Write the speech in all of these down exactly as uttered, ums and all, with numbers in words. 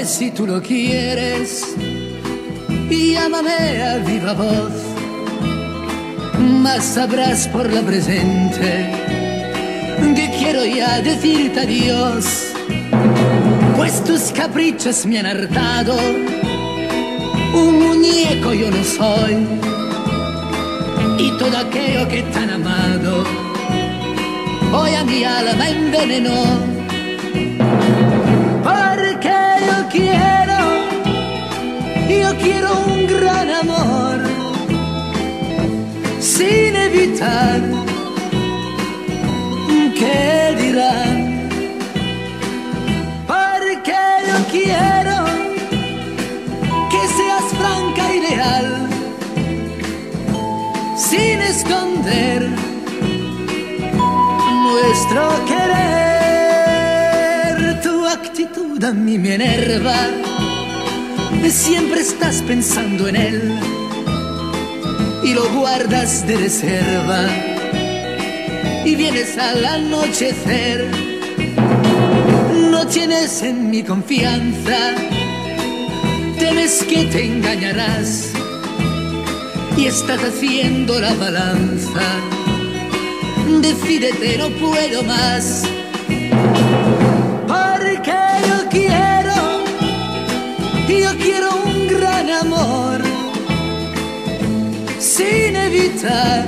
que si tú lo quieres, llámame a viva voz, mas sabrás por la presente que quiero ya decirte adiós, pues tus caprichos me han hartado. Un muñeco yo no soy, y todo aquello que tan amado hoy a mi alma envenenó. Porque yo quiero, yo quiero un gran amor, sin evitar qué dirán. Porque yo quiero que seas franca y leal, sin esconder nuestro querer. Tu actitud a mí me enerva, siempre estás pensando en él y lo guardas de reserva, y vienes al anochecer. No tienes en mi confianza, temes que te engañarás y estás haciendo la balanza. Decídete, no puedo más. Porque yo quiero, yo quiero un gran amor, sin evitar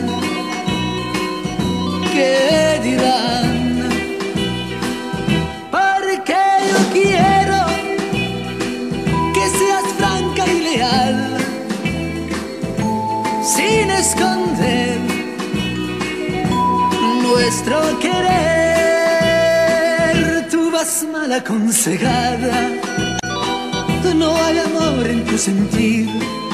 qué dirán. Porque yo quiero que seas franca y leal, sin esconder nuestro querer. Tú vas mal aconsejada, no hay amor en tu sentir,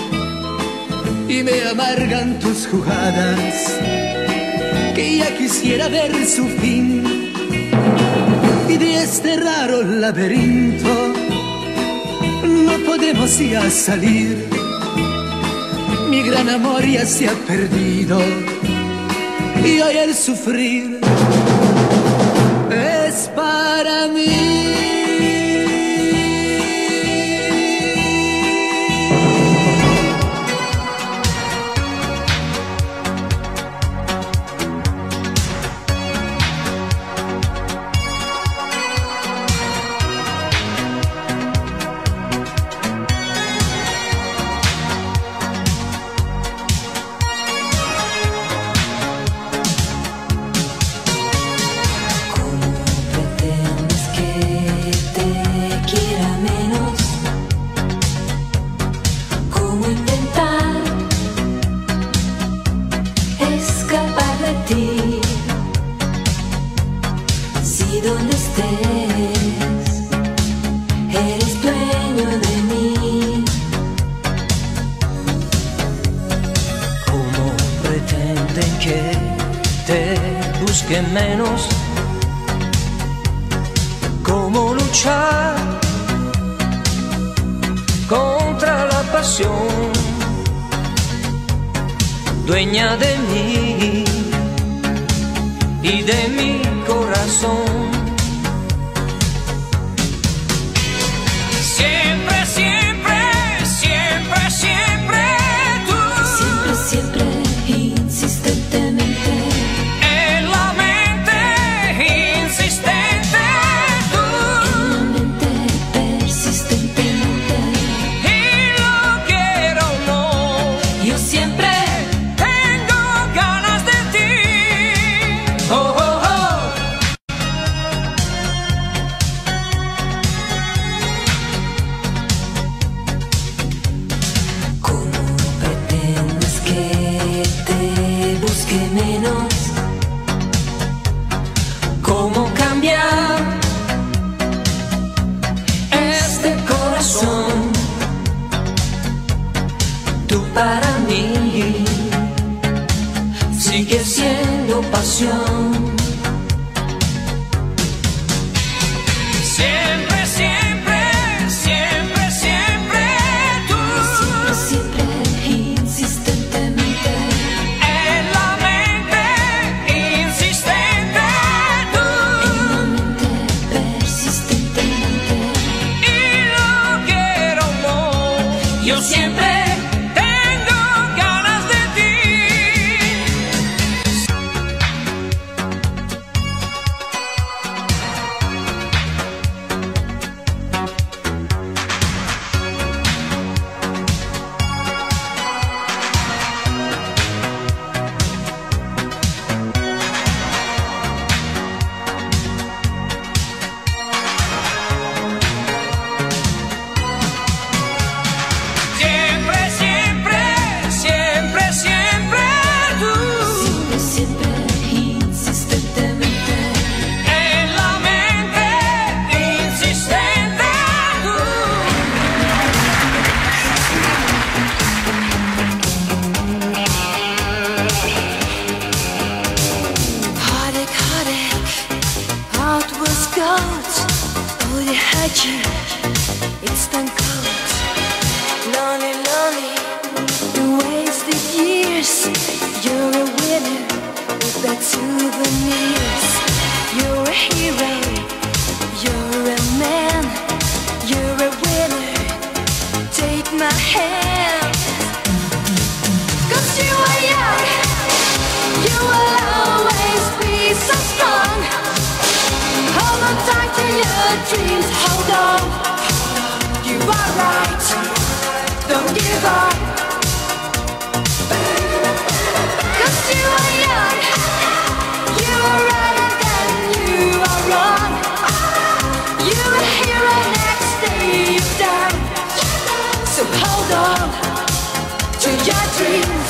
y me amargan tus jugadas, que ya quisiera ver su fin. Y de este raro laberinto no podemos ya salir. Mi gran amor ya se ha perdido, y hoy el sufrir es para mí. Si donde estés eres dueño de mí, ¿cómo pretenden que te busque menos? ¿Cómo luchar contra la pasión, dueña de mí y de mi corazón? Siempre, siempre, siempre, siempre tú. siempre, siempre, insistentemente. En la mente insistente tú. En la mente persistentemente. Y lo quiero o no, Yo siempre tengo ganas de ti. Oh, oh, oh. Yo siempre tengo ganas de ti. It's done cold, lonely, lonely, you wasted years. You're a winner with that souvenirs. You're a hero, you're a man, you're a winner. Take my hand, 'cause you are young, you will always be so strong. Hold on tight to your dreams, hold on. You are right, don't give up. 'Cause you are young, you are right and then you are wrong. You're a hero next day you're down. So hold on to your dreams.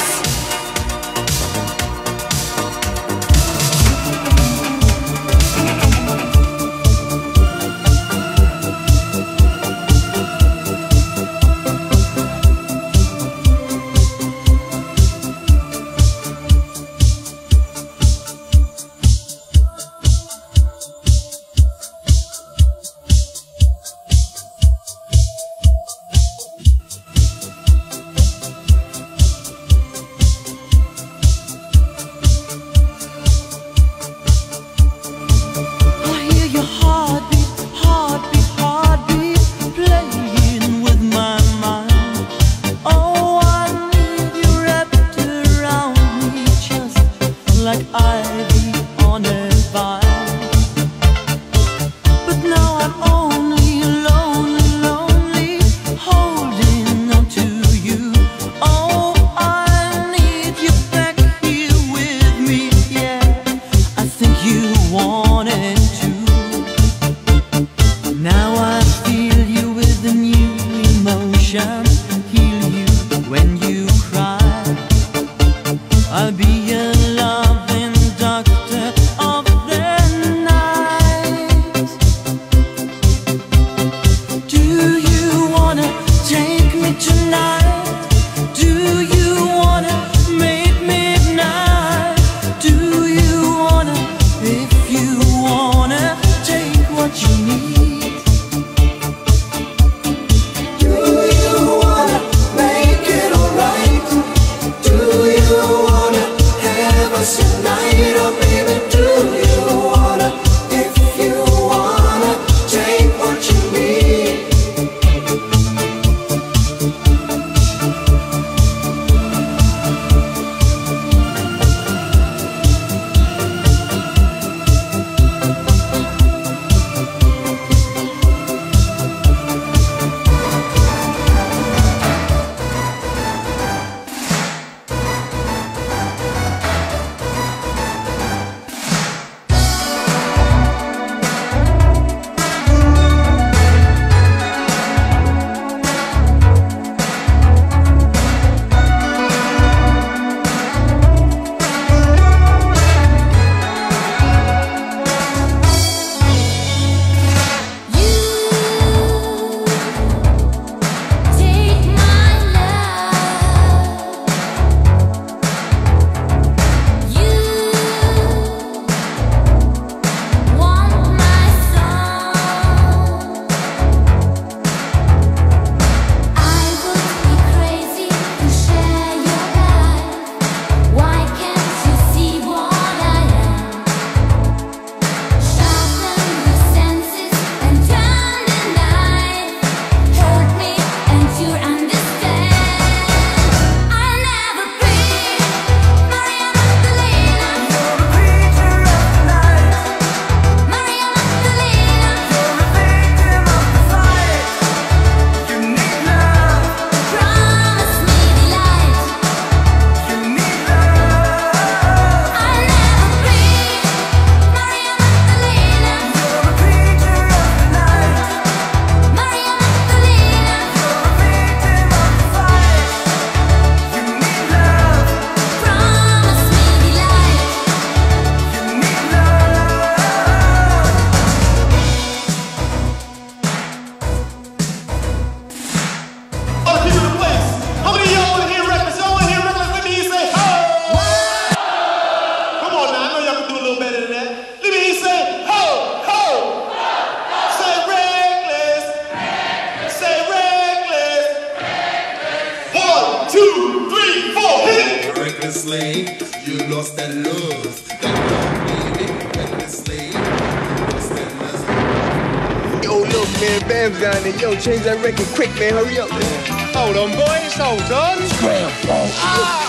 recklessly. You lost that love, that love, baby, recklessly. You lost that love. Yo, look, man, Bam's down there. Yo, change that record quick, man. Hurry up, man. Hold on, boys. Hold on. Ah!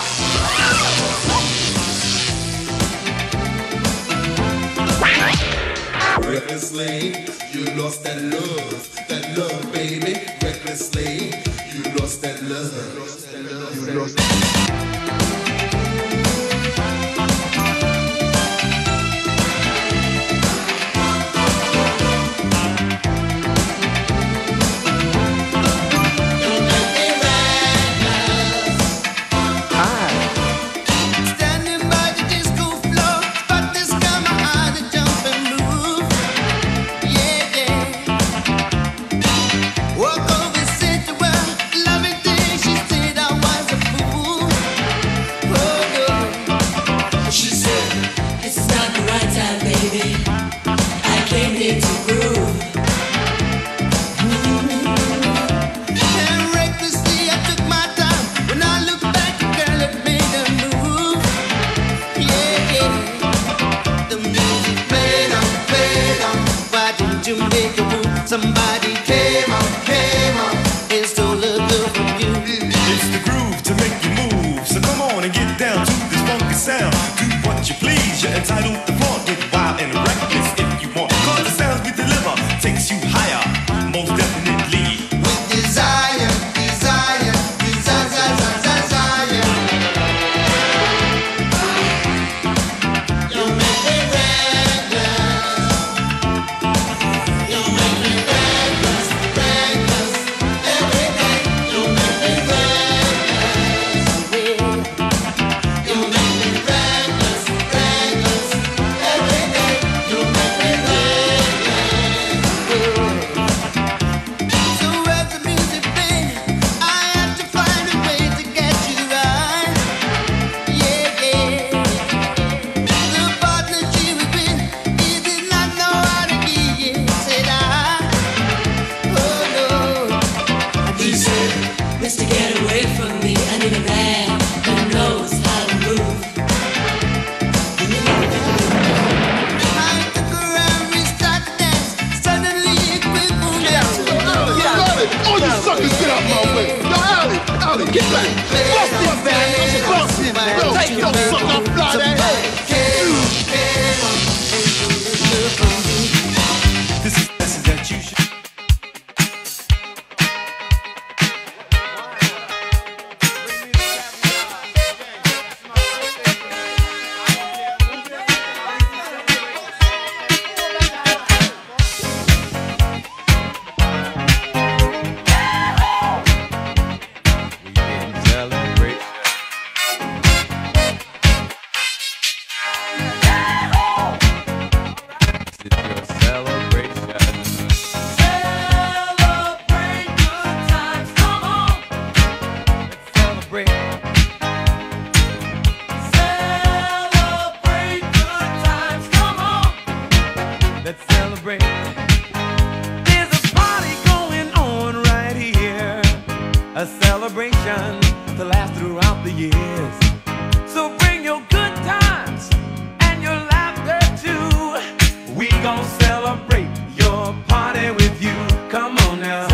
Recklessly, you lost that love, that love, baby. Recklessly, you lost that love. You lost that love. Somebody came up, came up and stole a girl from you. It's the groove to make you move. So come on and get down to this funky sound. Do what you please, you're entitled to flaunt. Get wild and reckless if you want. Cause the sounds we deliver takes you higher, most definitely. With desire, desire, desire, desire, desire. You make me reckless. You make me reckless, reckless. Every day you make me reckless. You make me reckless, reckless. Every day you make me reckless. So as the music plays, I have to find a way to get you right. Yeah, yeah. The partner she was with, he did not know how to be. Yeah, said I. Oh no. He said, Mister, get away from me. I need a man that knows how to move. I took her and we started to dance. Suddenly it quit moving. All you suckers get out my way. Yo, Allie, Allie, get back. Bust this man. Bust him, man. Take your sucker, fly that head. This is this is that you should. A celebration to last throughout the years. So bring your good times and your laughter too. We gon' celebrate your party with you. Come on now.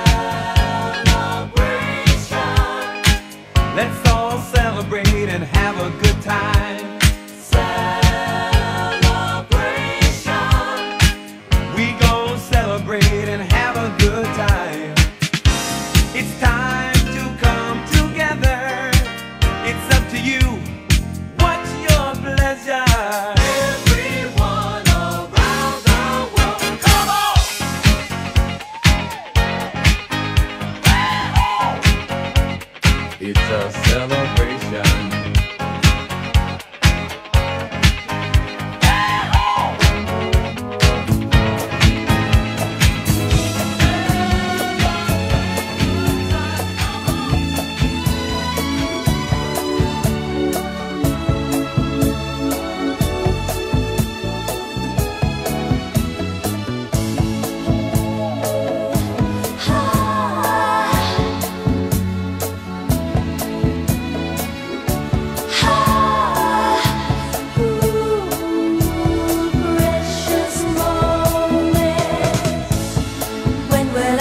Celebration. Let's all celebrate and have a good time. Celebration. We gon' celebrate and have a good time. It's time to come together. It's a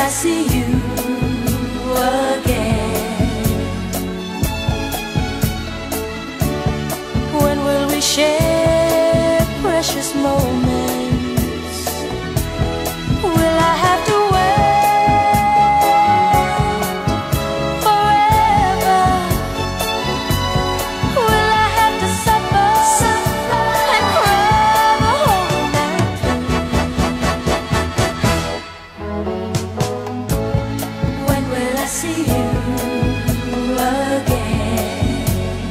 I see you again? When will we share precious moments? Will I have to wait forever? Will I have to suffer and cry the whole night through? When will I see you again?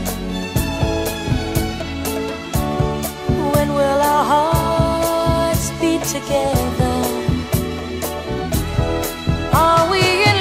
When will our hearts beat together? Are we in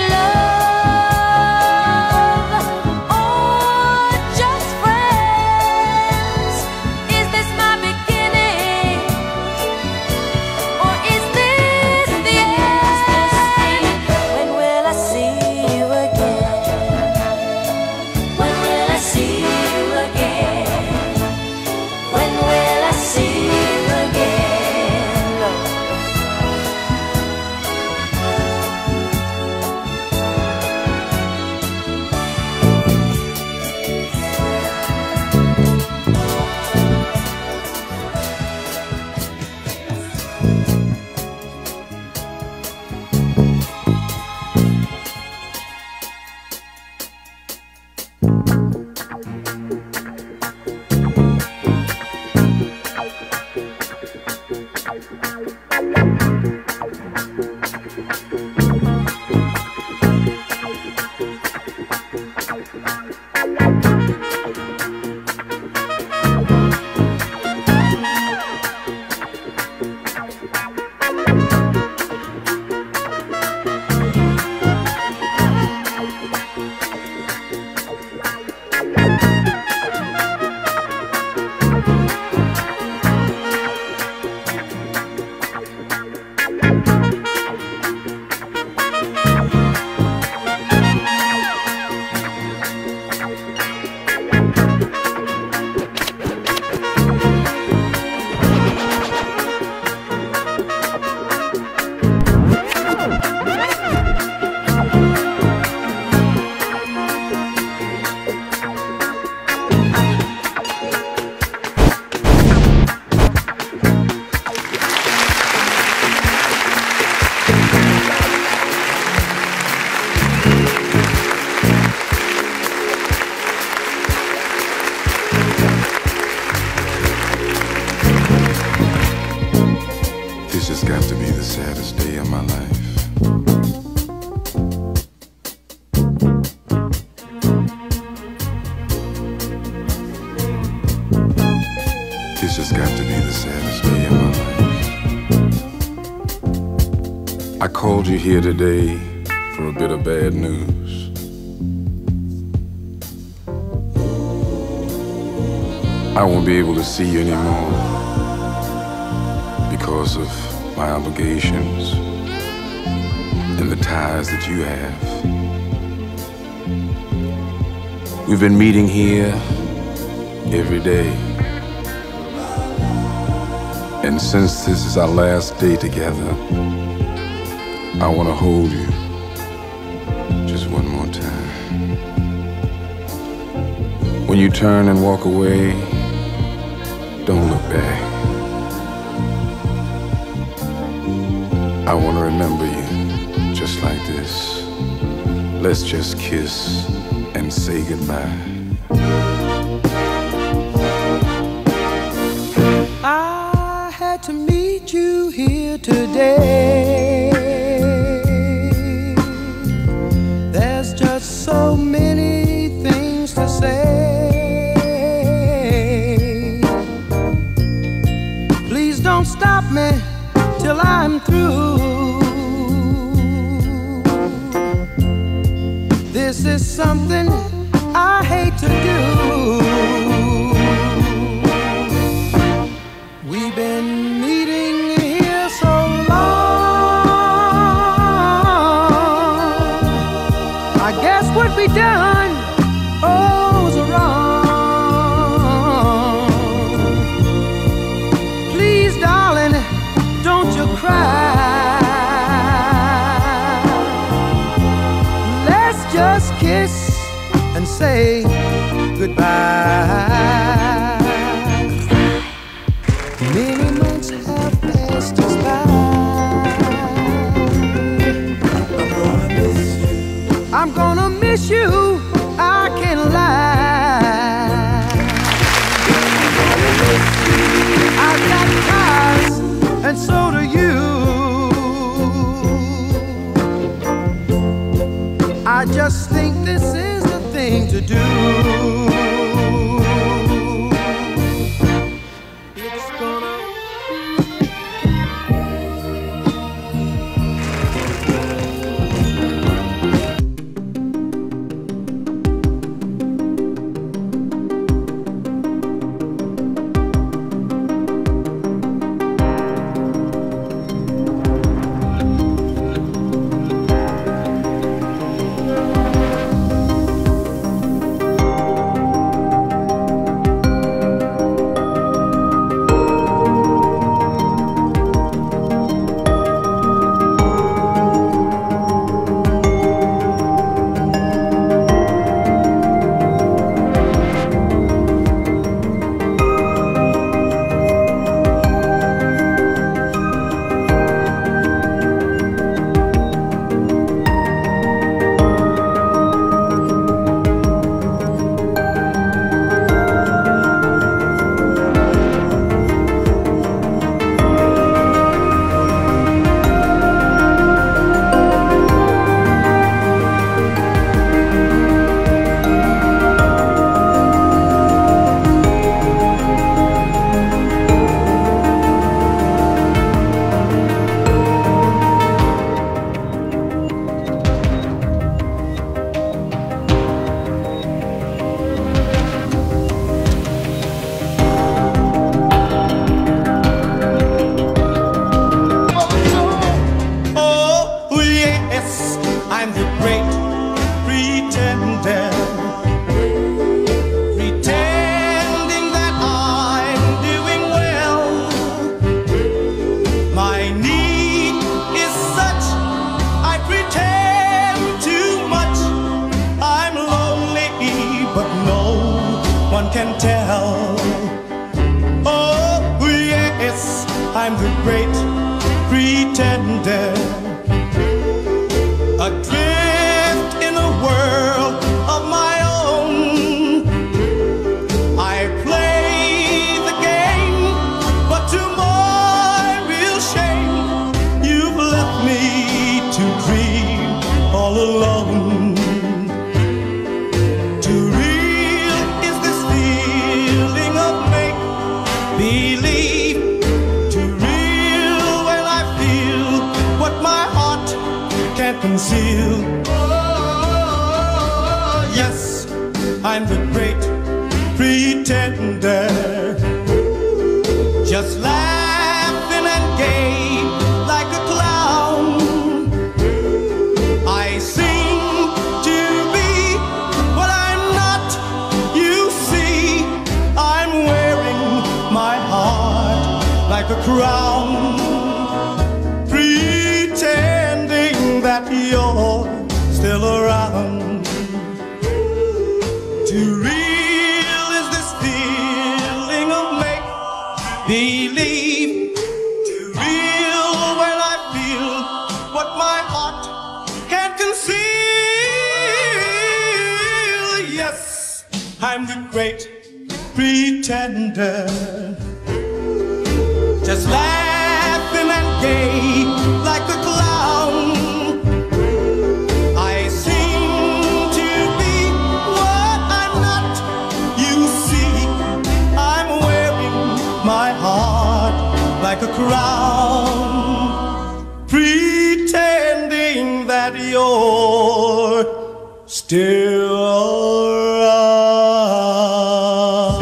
love or just friends? Is this my beginning or is this the end? When will I see you again? When will I see you again? When will I see you again, Lord? This has got to be the saddest day of my life. This has got to be the saddest day of my life. I called you here today for a bit of bad news. I won't be able to see you anymore because of my obligations and the ties that you have. We've been meeting here every day. And since this is our last day together, I want to hold you just one more time. When you turn and walk away, don't look back. I want to remember you just like this. Let's just kiss and say goodbye. I had to meet you here today. There's just so many things to say. Please don't stop me till I'm through. This is something I hate to do. We've been meeting here so long. I guess what we done, oh, was wrong. Please, darling, don't you cry. kiss and say goodbye. Many months have passed us by. I'm gonna miss you. I'm gonna miss you. I can't lie. I've got cars, and so do you. I just think this is the thing to do. It's gonna I'm the great pretender, adrift in a world of my own. I play the game, but to my real shame, you've left me to dream all alone. Too real is this feeling of make-believe. Can't conceal. Oh, yes, I'm the great pretender, just laughing and gay like a clown. I seem to be what I'm not. You see, I'm wearing my heart like a crown, that you're still around. Too real is this feeling of make-believe. Too real when I feel what my heart can't conceal. Yes, I'm the great pretender, just laughing and gay like a clown. Like a crown, pretending that you're still around.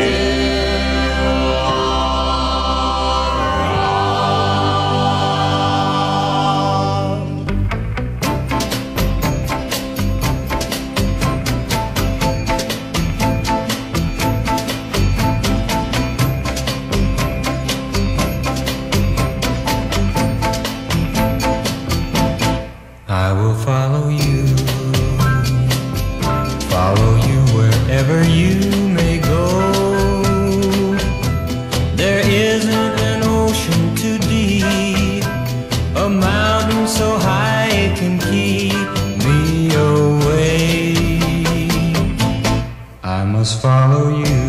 I will follow you it can keep me away. I must follow you.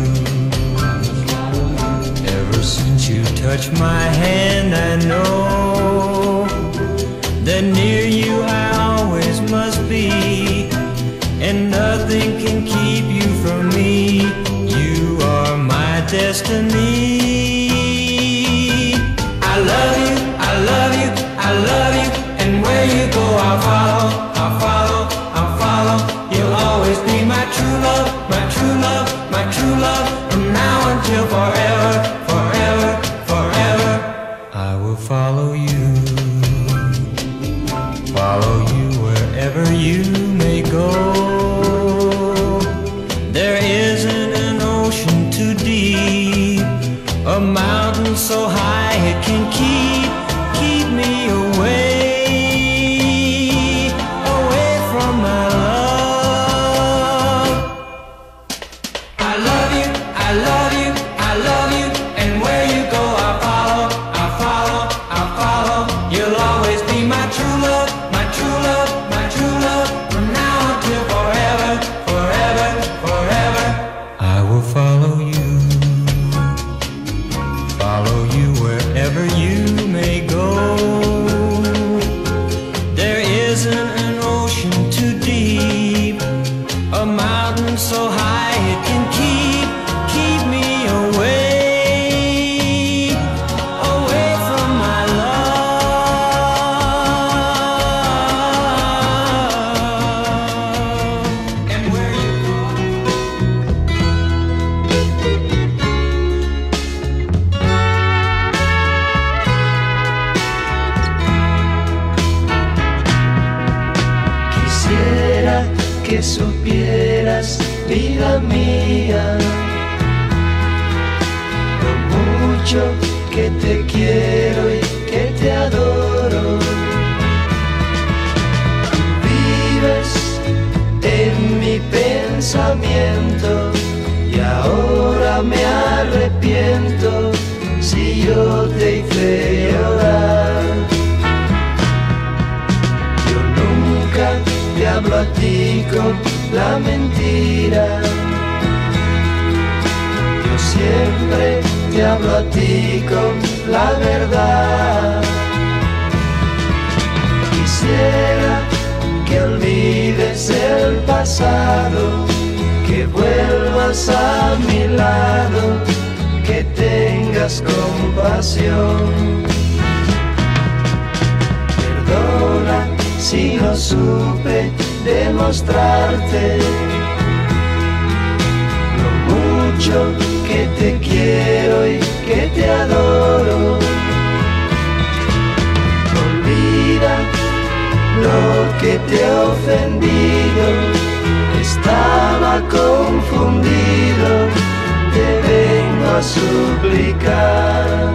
Ever since you touched my hand, I know that near you I always must be, and nothing can keep you from me. You are my destiny. I love you, I love you, I love you, and where you go I'll follow, I'll follow, I'll follow. You'll always be my true love, my true love, my true love, from now until forever, forever, forever. I will follow you, follow you wherever you may go. There isn't an ocean too deep, a mountain so high it can keep, keep me away, away from my love. I love you, I love you, I love you, and where you go I'll follow, I'll follow, I'll follow. You'll always be my true love, my true love, my true love, from now until forever, forever, forever. I will follow you, follow you wherever you may go. There isn't an ocean too deep, a mountain so high it can keep, keep me away, away from my love. And where you Quisiera que supieras, vida mía, lo mucho que te quiero y que te adoro. Tú vives en mi pensamiento y ahora me arrepiento si yo te hice llorar. Yo nunca te hablo a ti con la mentira, yo siempre te hablo a ti con la verdad. Quisiera que olvides el pasado, que vuelvas a mi lado, que tengas compasión. Perdona si no supe demostrarte lo mucho que te quiero y que te adoro. Olvida lo que te he ofendido, estaba confundido, te vengo a suplicar.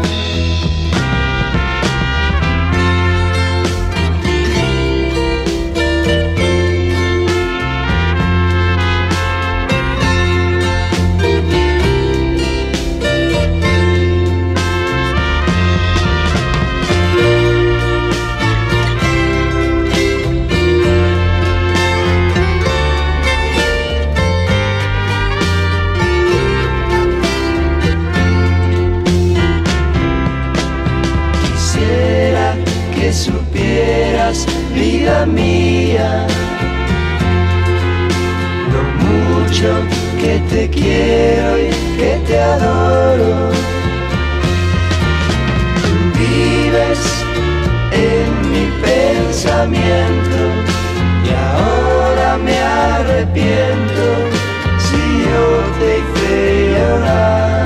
Supieras, vida mía, lo mucho que te quiero y que te adoro. Tú vives en mi pensamiento y ahora me arrepiento si yo te hice llorar.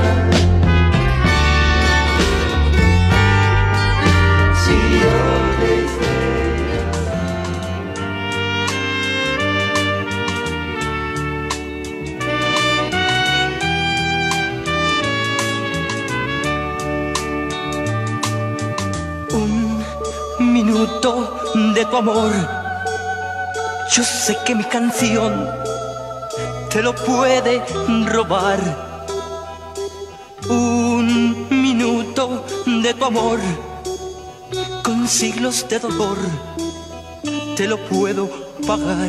De tu amor, yo sé que mi canción te lo puede robar. Un minuto de tu amor con siglos de dolor te lo puedo pagar.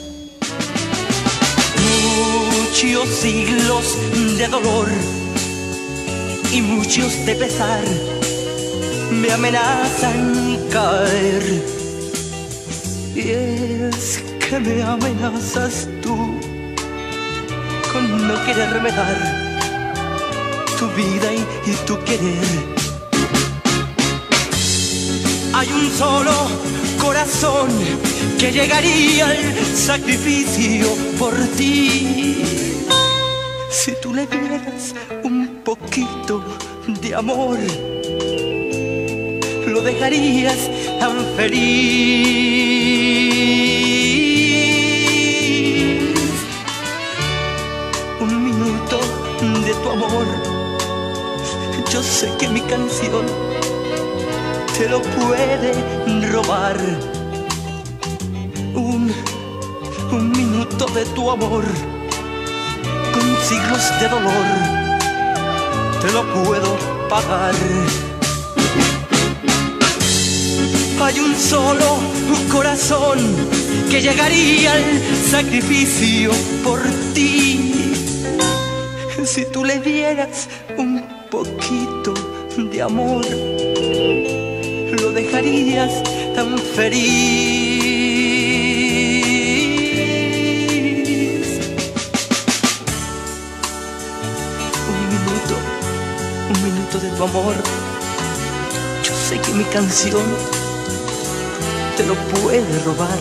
Muchos siglos de dolor y muchos de pesar me amenazan caer. Y es que me amenazas tú con no quererme dar tu vida y, y tu querer. Hay un solo corazón que llegaría al sacrificio por ti. Si tú le dieras un poquito de amor, lo dejarías tan feliz. Un minuto de tu amor, yo sé que mi canción te lo puede robar. Un, un minuto de tu amor, con siglos de dolor, te lo puedo pagar. Hay un solo corazón que llegaría al sacrificio por ti. Si tú le dieras un poquito de amor, lo dejarías tan feliz. Un minuto, un minuto de tu amor, yo sé que mi canción te lo puede robar.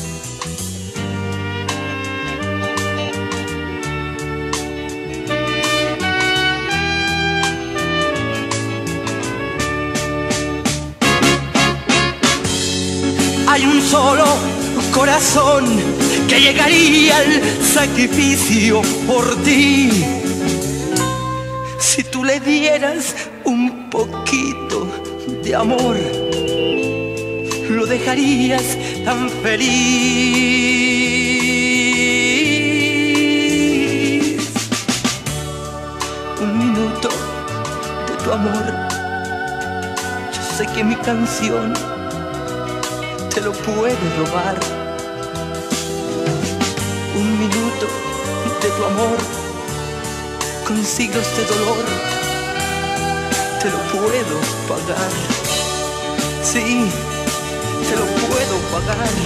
Hay un solo corazón que llegaría al sacrificio por ti. Si tú le dieras un poquito de amor, lo dejarías tan feliz. Un minuto de tu amor, yo sé que mi canción te lo puede robar. Un minuto de tu amor, con siglos de dolor, te lo puedo pagar. Sí, te lo puedo pagar.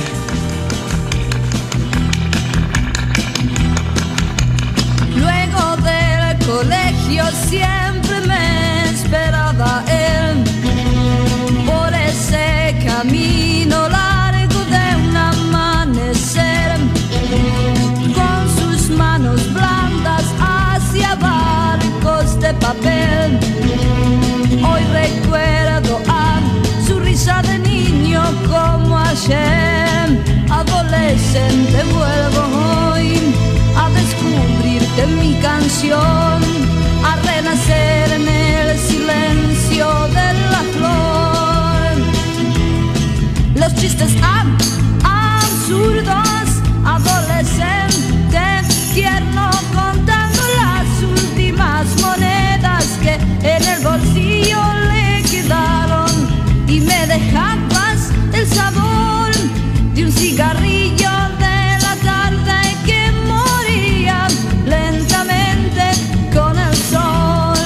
Luego del colegio siempre me esperaba él, por ese camino largo de un amanecer, con sus manos blandas hacia barcos de papel. Hoy recuerdo a su risa de niño como ayer. Adolescente, vuelvo hoy a descubrirte mi canción, a renacer en el silencio de la flor. Los chistes ab absurdos, adolescente tierno, contando las últimas monedas que en el bolsillo le quedaron, y me dejabas el sabor de un cigarrillo de la tarde que moría lentamente con el sol.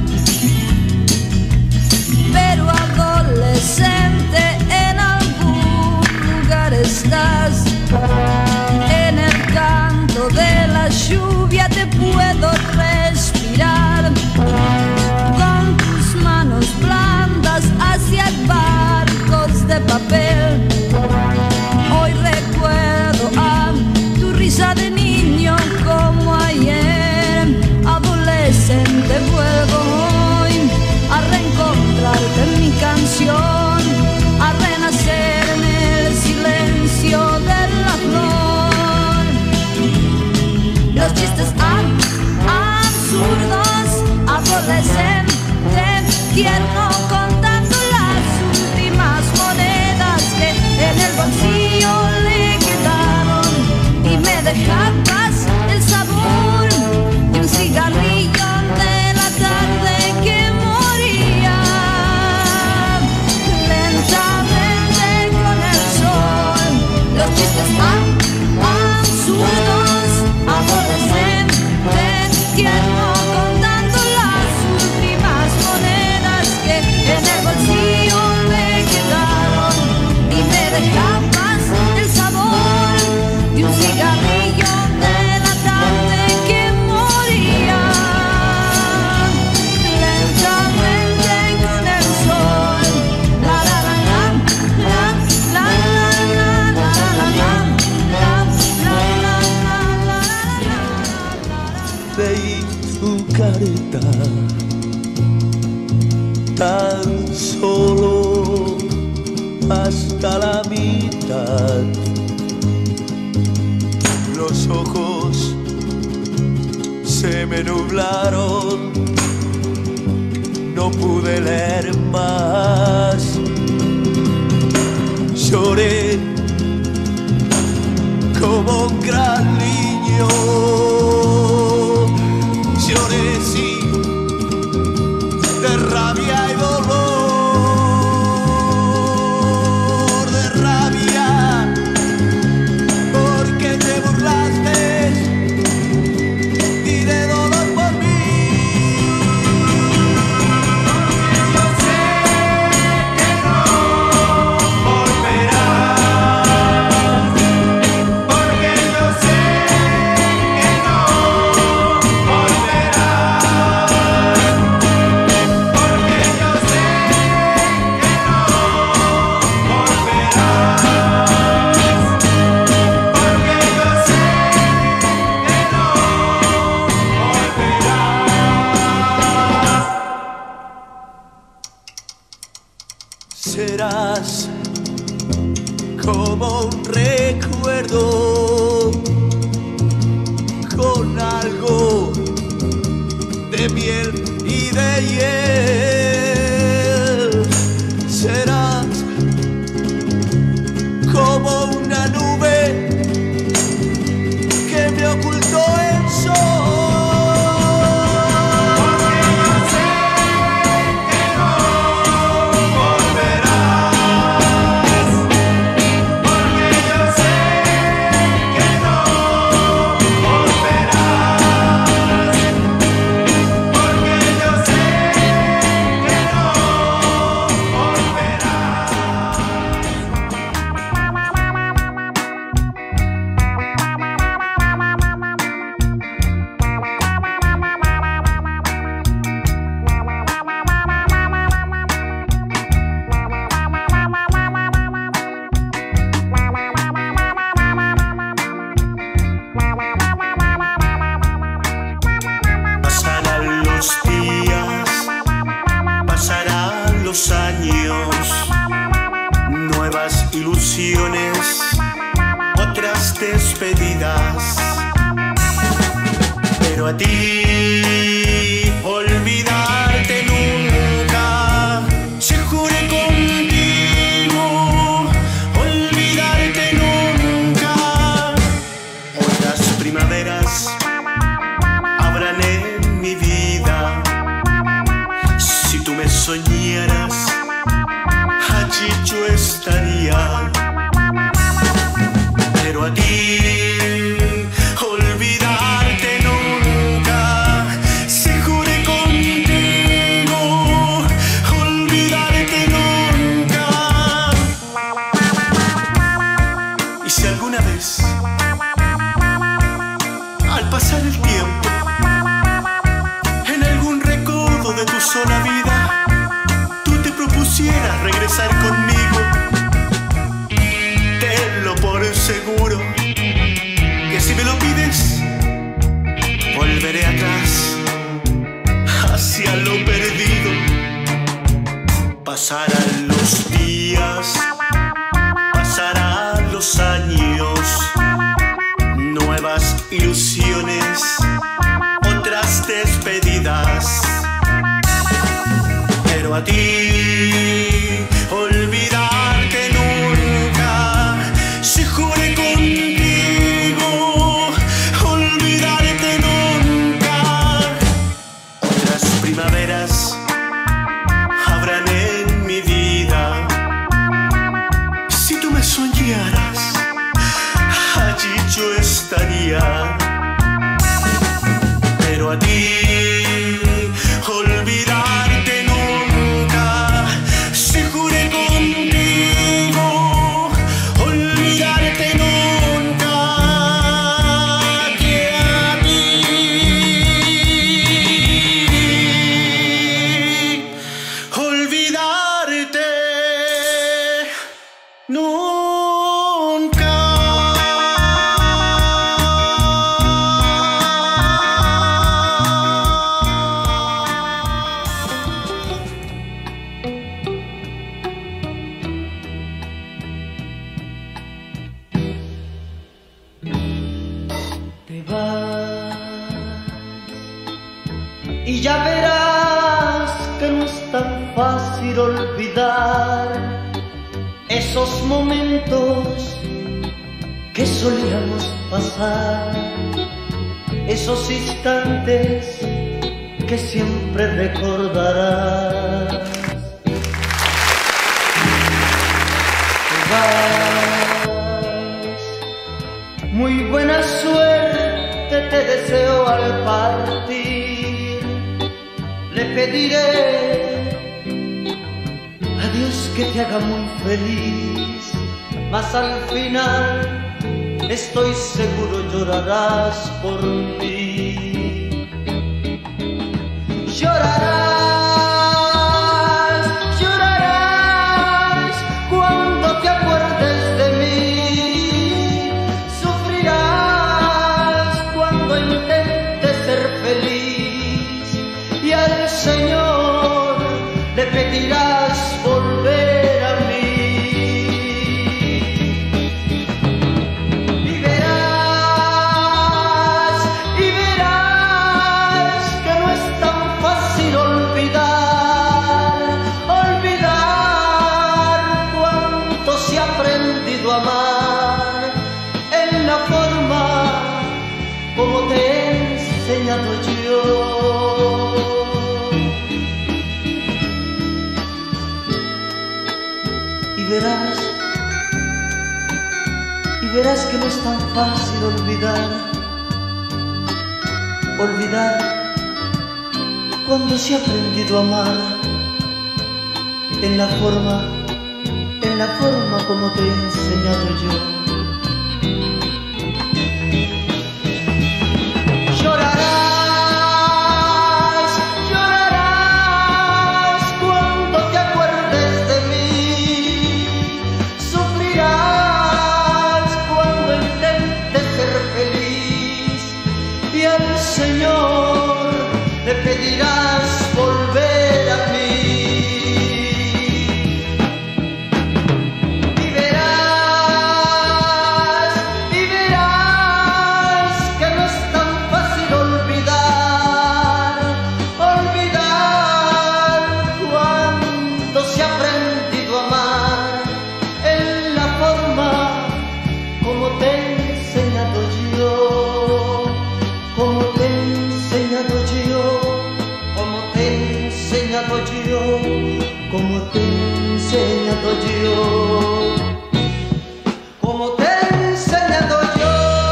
Pero adolescente, en algún lugar estás, en el canto de la lluvia te puedo respirar, con tus manos blandas hacia barcos de papel. Hoy recuerdo a tu risa de niño como ayer. Adolescente, vuelvo hoy a reencontrarte en mi canción, a renacer en el silencio de la flor. Los chistes ab absurdos, adolescente tierno, contando las últimas monedas que chistes ab- absurdos, adolescente, tierno, contando las últimas monedas que en el bolsillo me quedaron y me dejabas el sabor de un cigarrillo de la tarde que moría lentamente con el sol. La la la la la la la la la la. Leí tu carta tan solo hasta la mitad. Los ojos se me nublaron, no pude leer más. Lloré como un gran niño. Lloré, sí, de rabia y dolor, de rabia, porque te burlaste y de dolor por mí. Yo sé que no volverás, porque yo sé que no serás como un recuerdo con algo de miel y de hiel. Serás como una nube que me ocultó el sol. Pero a ti olvidarte nunca, se jure contigo, olvidarte nunca. Otras primaveras habrán en mi vida, si tú me soñaras, allí yo estaría. Pero a ti olvidarte nunca, se jure contigo, olvidarte nunca. Y si alguna vez, al pasar el tiempo, en algún recodo de tu sola vida, tú te propusieras regresar conmigo, tenlo por seguro que si me lo pides, volveré atrás hacia lo perdido. Pasarán los días, pasarán los años, nuevas ilusiones, otras despedidas. Pero a ti olvidarte nunca, se jure contigo, olvidarte nunca. Otras primaveras habrán en mi vida, si tú me soñaras, gustaría. Pero a ti olvidarte nunca, si juré contigo, olvidarte nunca, que a ti olvidarte nunca. Te vas y ya verás que no es tan fácil olvidar esos momentos que solíamos pasar, esos instantes que siempre recordarás. Te vas, muy buena suerte te deseo al partir. Le pediré a Dios que te haga muy feliz, mas al final estoy seguro llorarás por mí. Llorarás, llorarás cuando te acuerdes de mí. Sufrirás cuando intentes ser feliz y al Señor le pedirás volver a mí. Y verás, y verás que no es tan fácil olvidar, olvidar cuánto se ha aprendido a amar en la forma como te he enseñado yo. Y verás, y verás que no es tan fácil olvidar, olvidar cuando se ha aprendido a amar en la forma, en la forma como te he enseñado yo. Llorarás, llorarás cuando te acuerdes de mí. Sufrirás cuando intentes ser feliz y al Señor le pedirás volver a mí. Y verás, y verás que no es tan fácil olvidar, olvidar cuando se ha aprendido a amar en la forma como te he enseñado yo, como te he enseñado yo, como te he enseñado yo, como te he enseñado yo, como te he enseñado yo.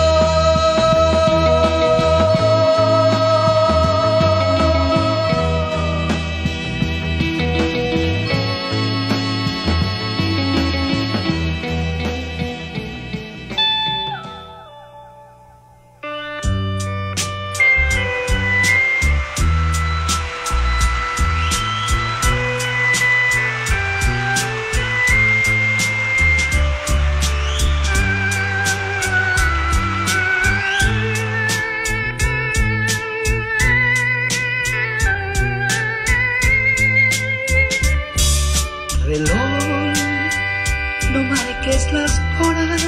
Reloj, no marques las horas,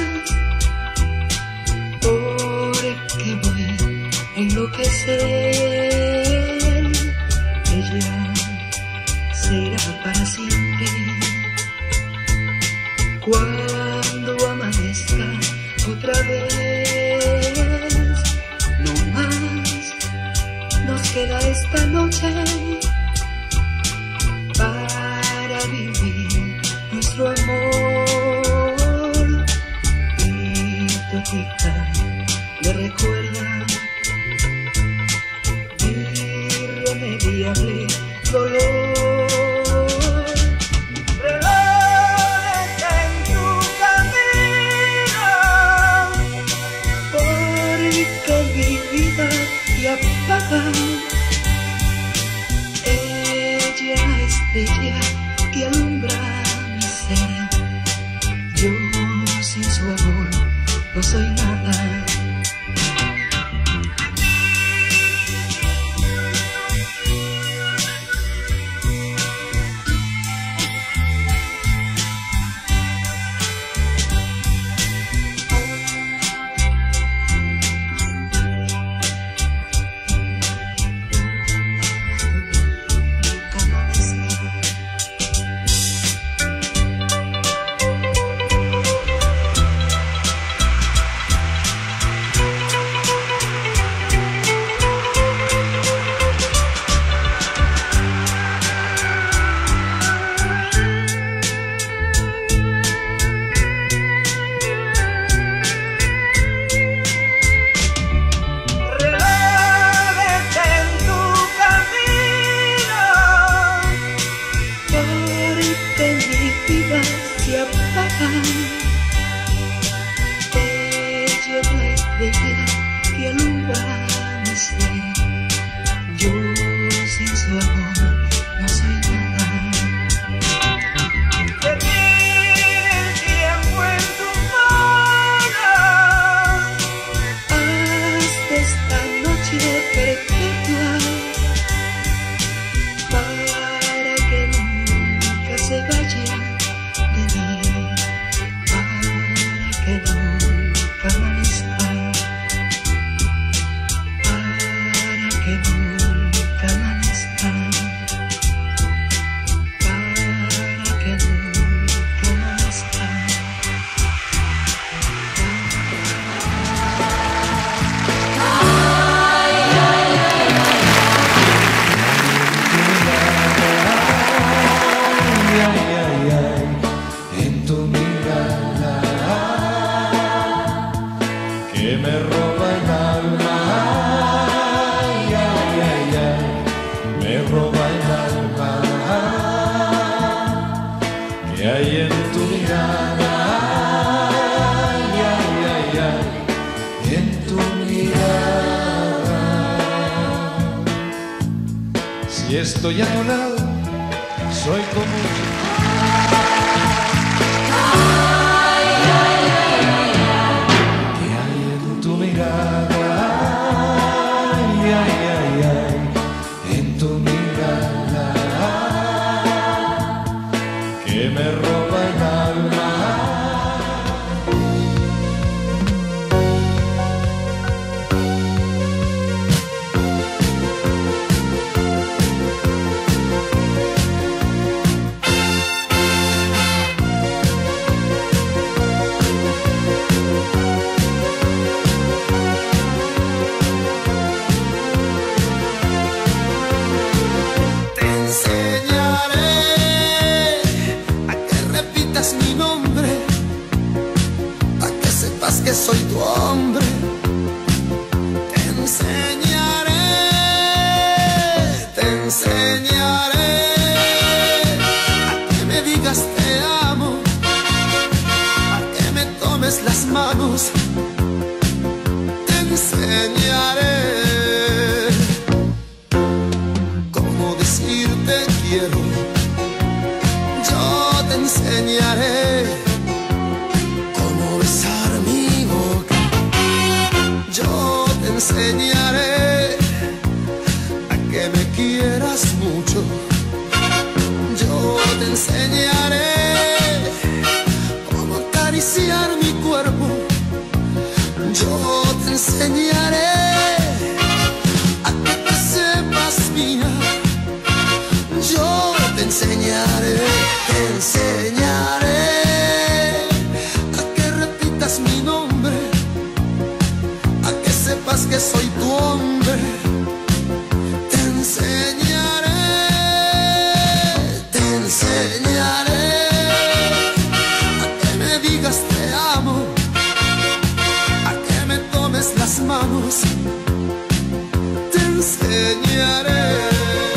porque voy a enloquecer. Ella se irá para siempre cuando amanezca otra vez. No más nos queda esta noche para vivir nuestro amor. Y tu hija me recuerdan irremediable dolor. Relojes en tu camino, porque mi vida te apaga. Ella es estrella que alumbra mi ser. Yo sin su amor no soy nada. Si estoy a tu lado, soy como tú. ¿Qué hay en tu mirada? Ay, ay, ay, ay, en tu mirada que me roba el alma. Que soy tu hombre, te enseñaré, te enseñaré a que me digas te amo, a que me tomes las manos, te enseñaré cómo decirte quiero, yo te enseñaré. Te enseñaré a que me quieras mucho. Yo te enseñaré cómo acariciar mi cuerpo. Yo te enseñaré a que te sepas mía. Yo te enseñaré, te enseñaré a que repitas mi nombre, sepas que soy tu hombre, te enseñaré, te enseñaré a que me digas te amo, a que me tomes las vamos, te enseñaré.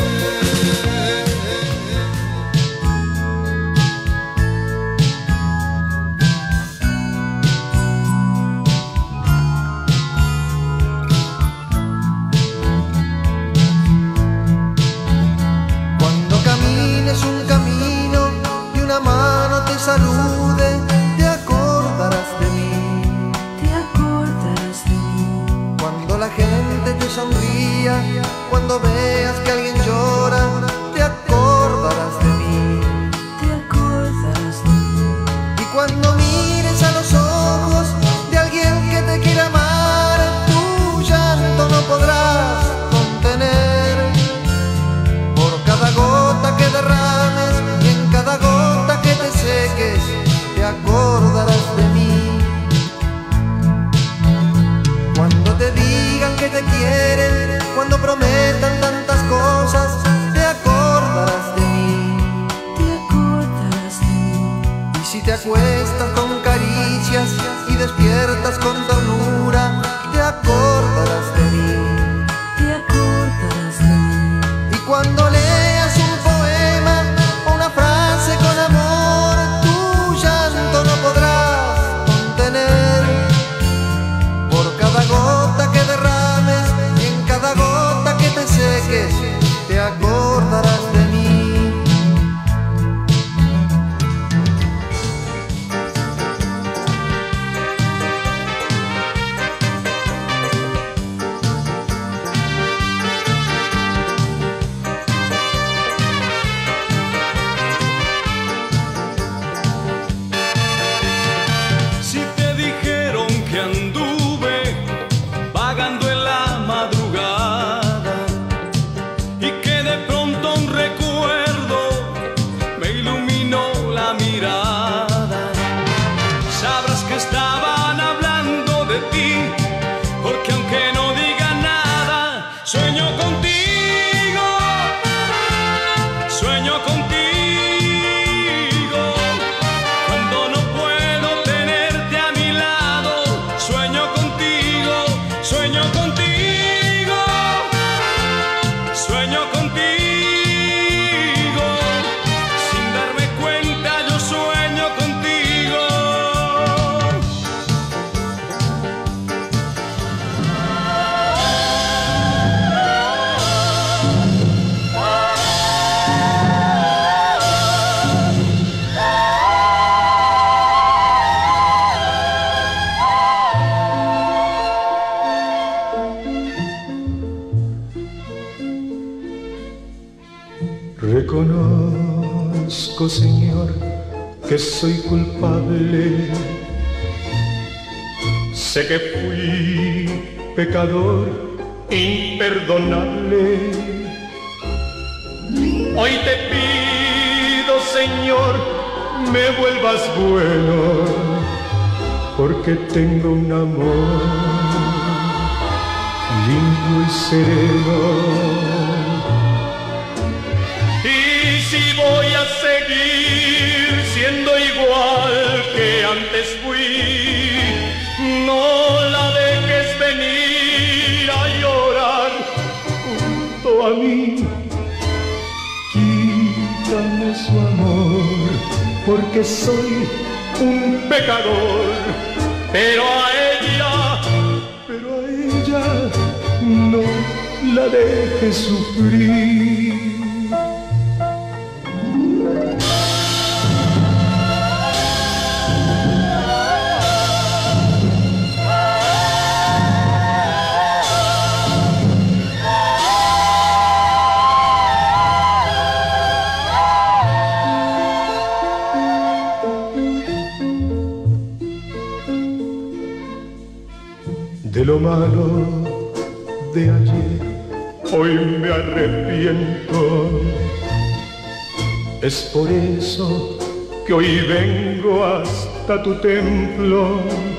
Cuando camines un camino y una mano te salude, te acordarás de mí. Te acordarás de mí. Cuando la gente te sonría, cuando veas que alguien llora, te acordarás de mí. Te acordarás de mí. Y cuando mires a los ojos de alguien que te quiera amar, tu llanto no podrás contener. Por cada gota que derrames y en cada gota que te seques, te acordarás de mí. Cuando te digan que te quieren, cuando prometan tantas cosas, te acordarás de mí. Te acordarás de mí. Y si te acuestas con caricias y despiertas con ternura, te acordarás de mí. Te acordarás de mí. Y cuando leas un poema o una frase con amor, tu llanto no podrás contener. Por cada gota que derrames y en cada gota que te seques, te acordarás de mí. Si te dijeron que anduve vagando en la madrugada y que de pronto un recuerdo me iluminó la mirada, sabrás que estaban hablando de ti, porque aunque no diga nada, sueño contigo, sueño contigo. Cuando no puedo tenerte a mi lado, sueño contigo, sueño contigo, sueño contigo. Sin darme cuenta yo sueño contigo. Reconozco, Señor, que soy culpable. Sé que fui pecador imperdonable. Hoy te pido, Señor, me vuelvas bueno, porque tengo un amor limpio y sereno. Y si voy a seguir siendo igual que antes fui, no la dejes venir a llorar junto a mí. Quítame su amor, porque soy un pecador, pero a ella, pero a ella no la dejes sufrir. De lo malo de ayer, hoy me arrepiento. Es por eso que hoy vengo hasta tu templo.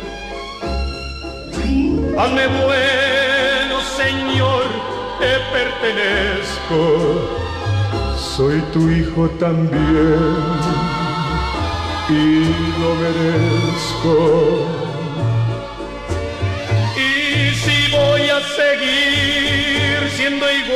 Hazme bueno, Señor, te pertenezco. Soy tu hijo también y lo merezco. Y si voy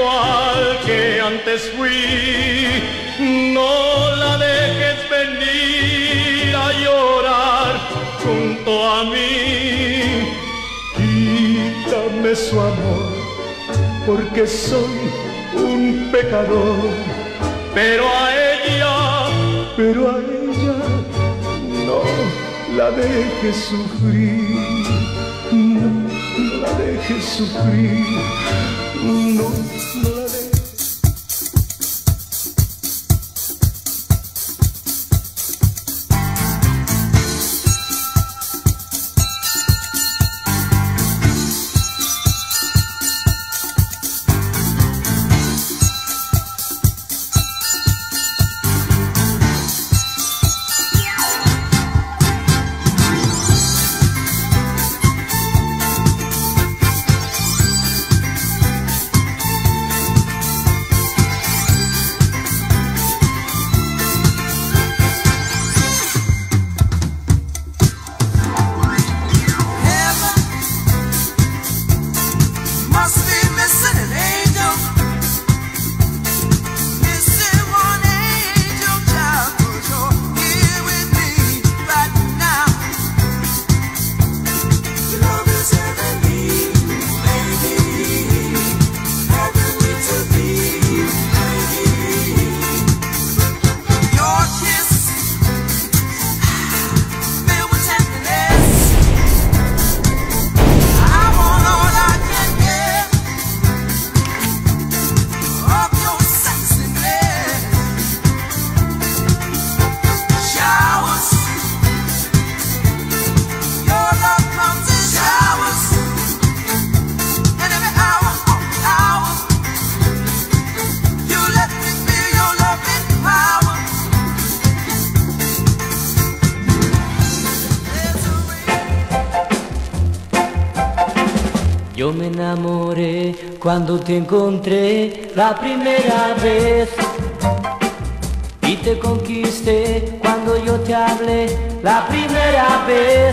igual que antes fui. No la dejes venir a llorar junto a mí. Quítame su amor, porque soy un pecador. Pero a ella, pero a ella, no la dejes sufrir. No, no la dejes sufrir. No, no la dejes. Yo me enamoré cuando te encontré la primera vez y te conquisté cuando yo te hablé la primera vez.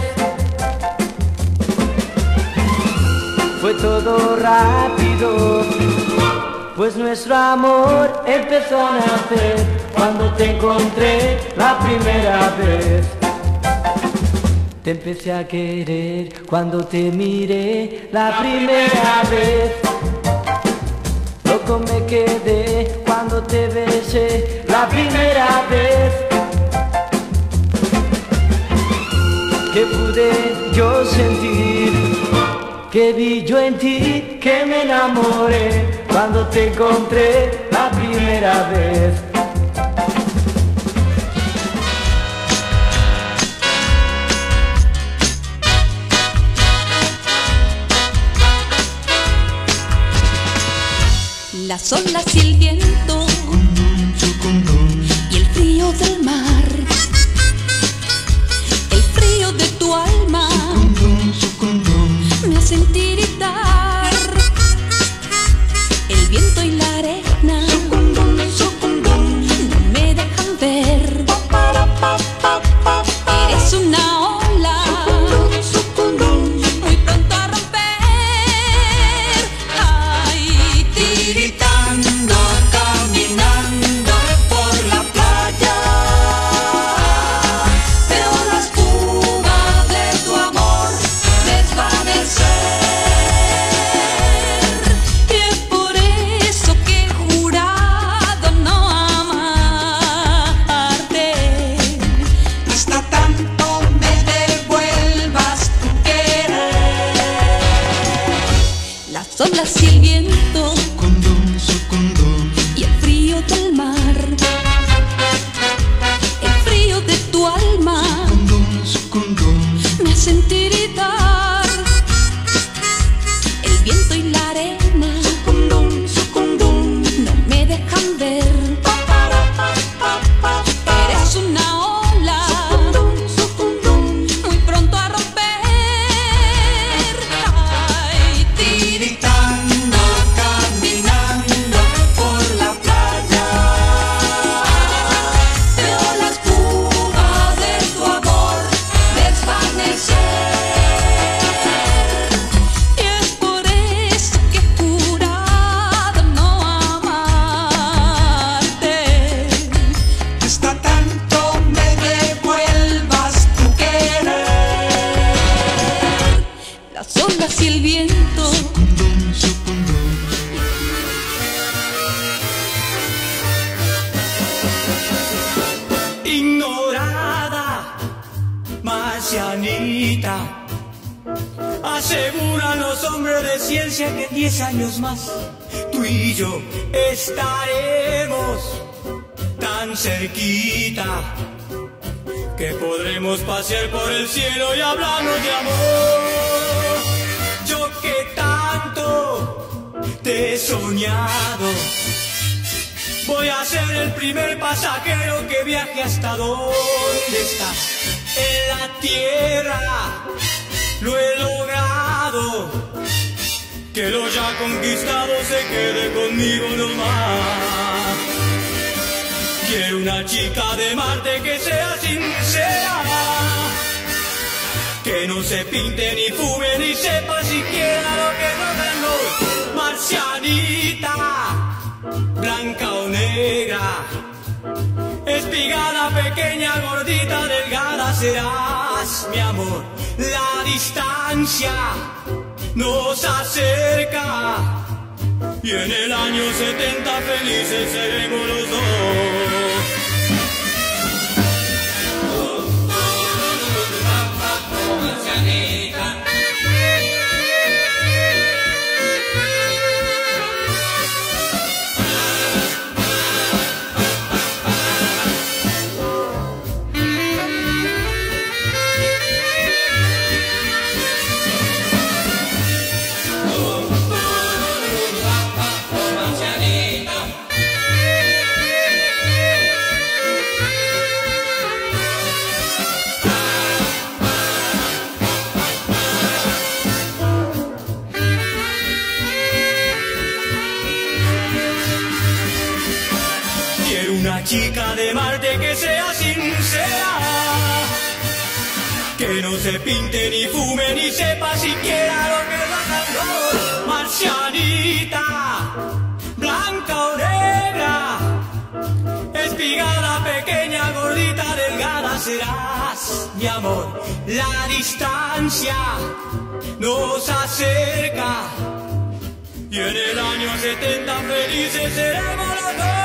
Fue todo rápido, pues nuestro amor empezó a nacer cuando te encontré la primera vez. Te empecé a querer cuando te miré la primera vez. Loco me quedé cuando te besé la primera vez. Que pude yo sentir, que vi yo en ti, que me enamoré cuando te encontré la primera vez. Las olas y el viento y el frío del mar, el frío de tu alma me hacen tiritar. El viento y la arena no me dejan ver. Eres una ola muy pronto a romper. Ay, tiritando, caminando por la playa, veo la espuma de tu amor desvanecer. Y es por eso que he jurado no amarte hasta tanto me devuelvas tu querer. Las olas y el viento y el frío del mar, el frío de tu alma me hacen tiritar. El viento y la arena no me dejan ver. Eres una ola muy pronto a romper. Ay, tiritando, caminando las olas y el viento. Ignorada, marcianita, aseguran los hombres de ciencia que en diez años más tú y yo estaremos tan cerquita que podremos pasear por el cielo y hablarnos de amor. Yo que tanto te he soñado, voy a ser el primer pasajero que viaje hasta donde estás. En la tierra lo he logrado, que lo ya conquistado se quede conmigo nomás. Quiero una chica de Marte que sea sincera, que no se pinte ni fume ni sepa siquiera lo que no tengo. Marcianita, blanca o negra, espigada, pequeña, gordita, delgada, serás mi amor. La distancia nos acerca y en el año setenta felices seremos los dos. Chica de Marte que sea sincera, que no se pinte ni fume ni sepa siquiera lo que es la calor. Marcianita, blanca o negra, espigada, pequeña, gordita, delgada, serás mi amor. La distancia nos acerca y en el año setenta felices seremos los dos.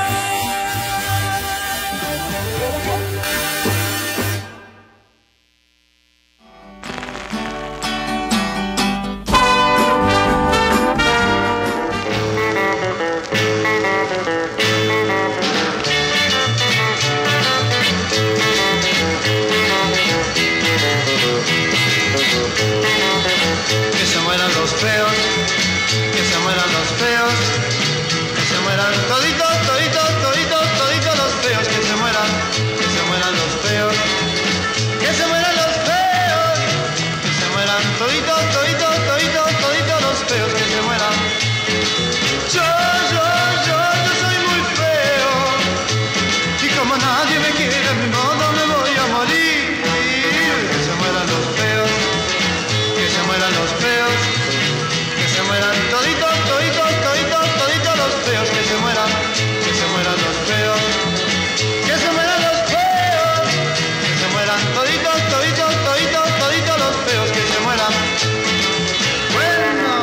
Que se mueran los feos, que se mueran los feos, que se mueran toditos, toditos, toditos, toditos los feos, que se mueran, que se mueran los feos, que se mueran los feos, que se mueran toditos, toditos, toditos, toditos los feos, que se mueran. Yo, yo, yo, yo soy muy feo y como nadie me quiere a mi modo me voy a morir. Que se mueran los feos, que se mueran los feos, que se mueran toditos, toditos, toditos, toditos los feos, que se mueran, que se mueran los feos, que se mueran los feos, que se mueran toditos, toditos, toditos, toditos los feos, que se mueran. Bueno.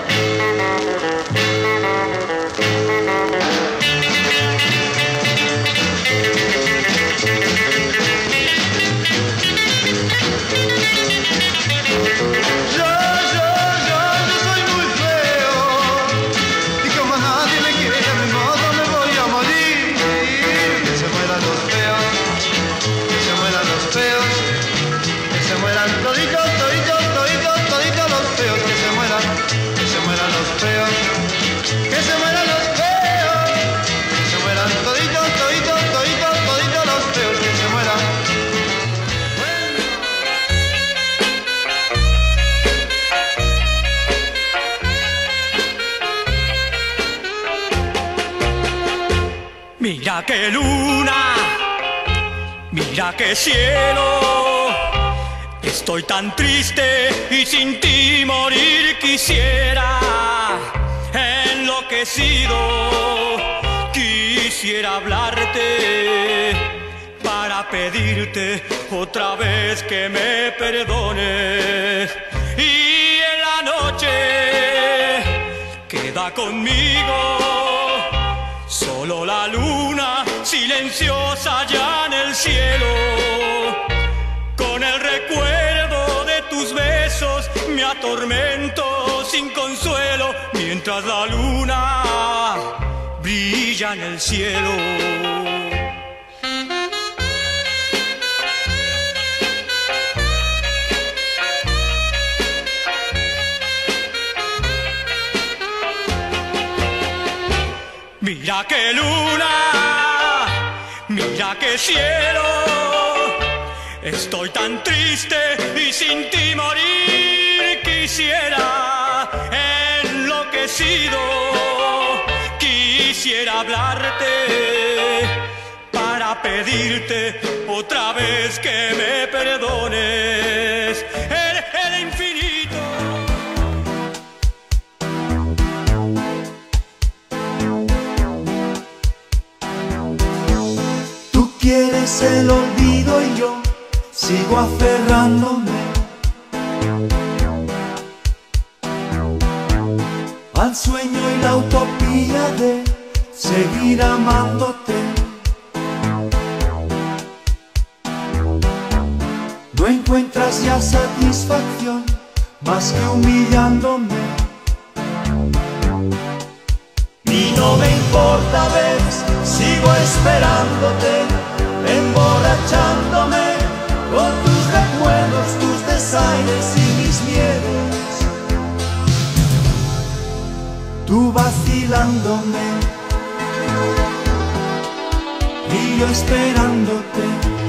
Yo, yo, yo, yo soy muy feo y como nadie me quiere a mi modo me voy a morir. Que se mueran los feos, que se mueran los feos, que se mueran toditos, toditos, toditos, toditos los feos, que se mueran, que se mueran los feos, que se mueran los feos, que se mueran toditos, toditos, toditos, toditos los feos, que se mueran. Mira qué luna, mira qué cielo, estoy tan triste y sin ti morir quisiera. Enloquecido, quisiera hablarte para pedirte otra vez que me perdones. Y en la está conmigo. Solo la luna silenciosa allá en el cielo. Con el recuerdo de tus besos me atormento sin consuelo, mientras la luna brilla en el cielo. Mira qué luna, mira qué cielo, estoy tan triste y sin ti morir quisiera, enloquecido, quisiera hablarte para pedirte otra vez que me perdones el, el infinito. Quieres el olvido y yo sigo aferrándome al sueño y la utopía de seguir amándote. No encuentras ya satisfacción más que humillándome. Y no me importa, ves, sigo esperándote, emborrachándome con tus recuerdos, tus desaires y mis miedos. Tú vacilándome y yo esperándote.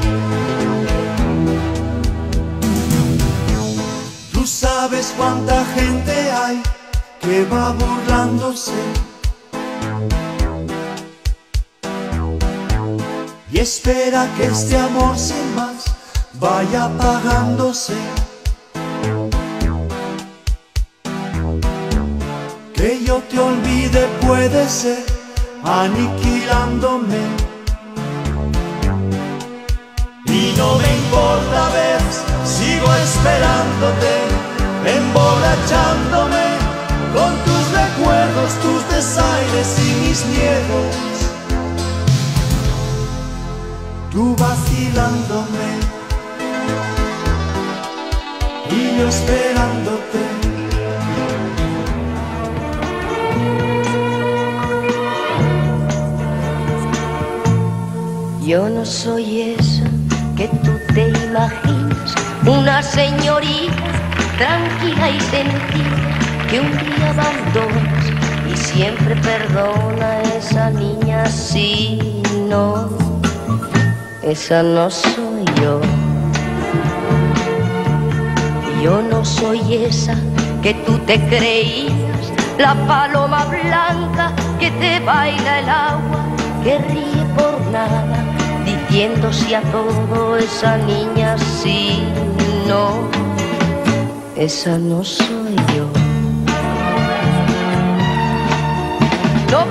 Tú sabes cuánta gente hay que va burlándose y espera que este amor sin más vaya apagándose. Que yo te olvide puede ser aniquilándome. Y no me importa, ves, sigo esperándote, emborrachándome con tus recuerdos, tus desaires y mis miedos. Tú vacilándome y yo esperándote. Yo no soy esa que tú te imaginas, una señorita tranquila y sentida que un día abandonas y siempre perdona a esa niña. Si no, esa no soy yo. Yo no soy esa que tú te creías, la paloma blanca que te baila el agua, que ríe por nada, diciéndose a todo. Esa niña sí, no, esa no soy yo. No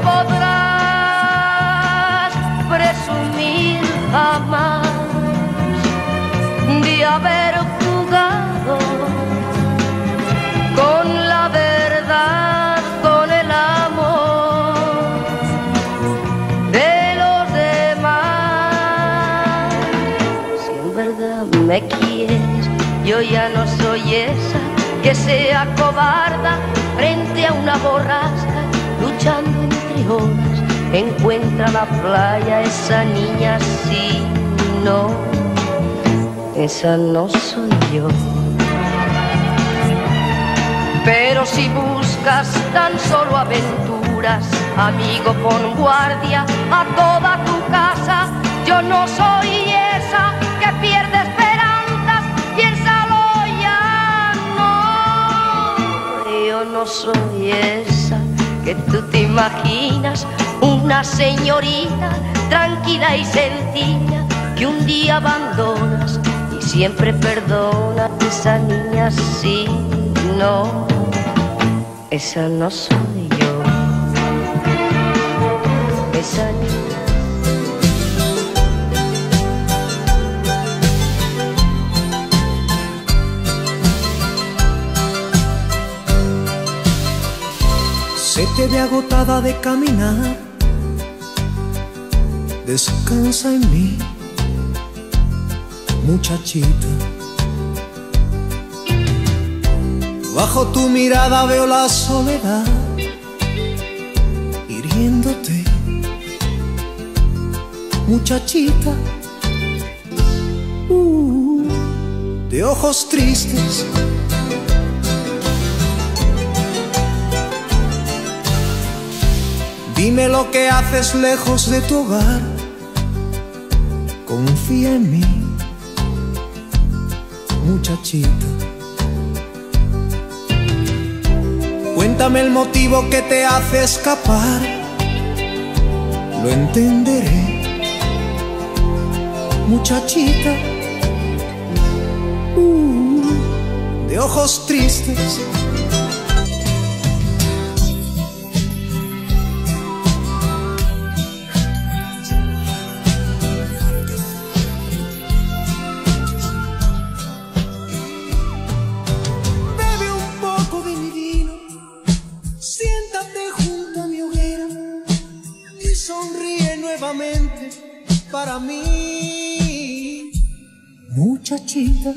podrás presumir jamás de haber jugado con la verdad, con el amor de los demás. Si en verdad me quieres, yo ya no soy esa que sea cobarda frente a una borrasca, luchando entre olas. Encuentra la playa, esa niña sí, no, esa no soy yo. Pero si buscas tan solo aventuras, amigo, pon guardia a toda tu casa. Yo no soy esa que pierde esperanzas, piénsalo ya, no. Yo no soy esa que tú te imaginas, una señorita tranquila y sencilla que un día abandonas y siempre perdona. Esa niña sí, no, esa no soy yo. Esa niña. Se te ve agotada de caminar, descansa en mí, muchachita. Bajo tu mirada veo la soledad hiriéndote, muchachita. Uh, de ojos tristes, dime lo que haces lejos de tu hogar. Confía en mí, muchachita. Cuéntame el motivo que te hace escapar, lo entenderé, muchachita. Uh, de ojos tristes, para mí, muchachita.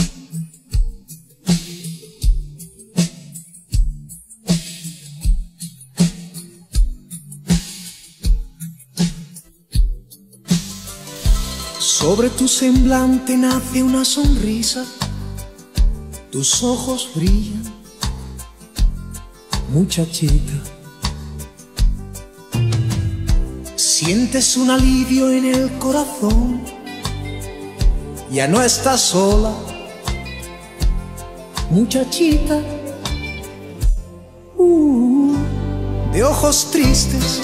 Sobre tu semblante nace una sonrisa, tus ojos brillan, muchachita. Sientes un alivio en el corazón, ya no estás sola, muchachita. Uh, de ojos tristes,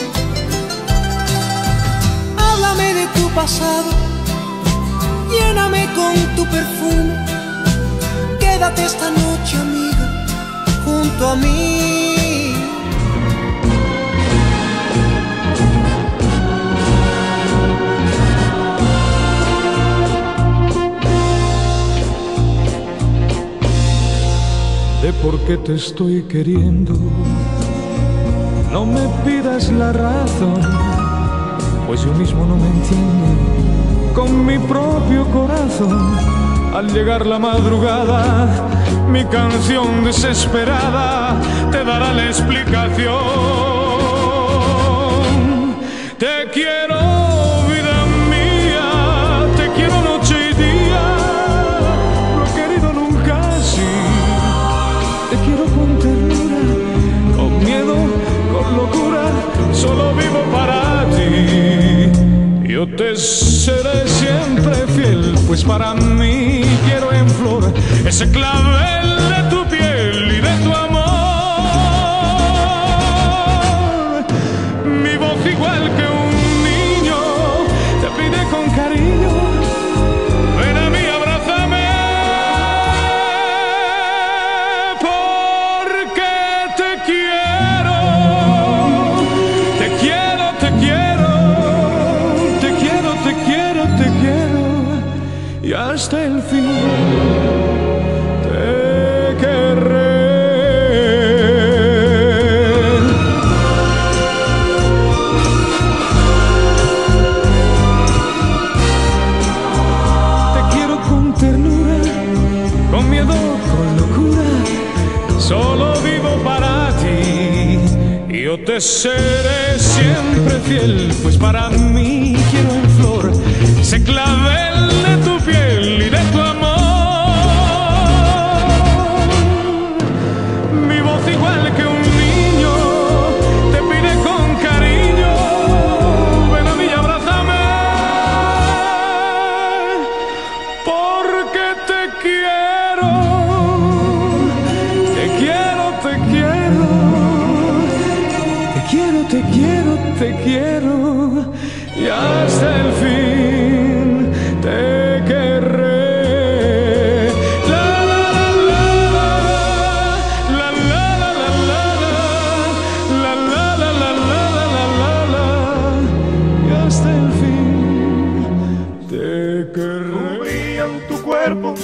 háblame de tu pasado, lléname con tu perfume, quédate esta noche, amiga, junto a mí. De por qué te estoy queriendo, no me pidas la razón, pues yo mismo no me entiendo con mi propio corazón. Al llegar la madrugada, mi canción desesperada te dará la explicación. Te quiero, vida mía, te quiero noche y día, no he querido nunca así. Te quiero con ternura, con miedo, con locura, solo vivo para ti. Yo te seré siempre fiel, pues para mí quiero en flor ese clavel de tu piel y de tu amor. Mi voz igual que un niño te pide con cariño, ven a mí, abrázame. Y hasta el fin te querré. Te quiero con ternura, con miedo, con locura, solo vivo para ti. Yo te seré siempre fiel, pues para mí quiero en flor ese clavel de tu piel y de tu amor. Mi voz igual que un niño te pide con cariño, ven a mí y abrázame, porque te quiero, te quiero, te quiero, te quiero, te quiero, te quiero, y hasta el fin te querré. La la la la la la la la la la la la la la, y hasta el fin te querré. Brilla en tu cuerpo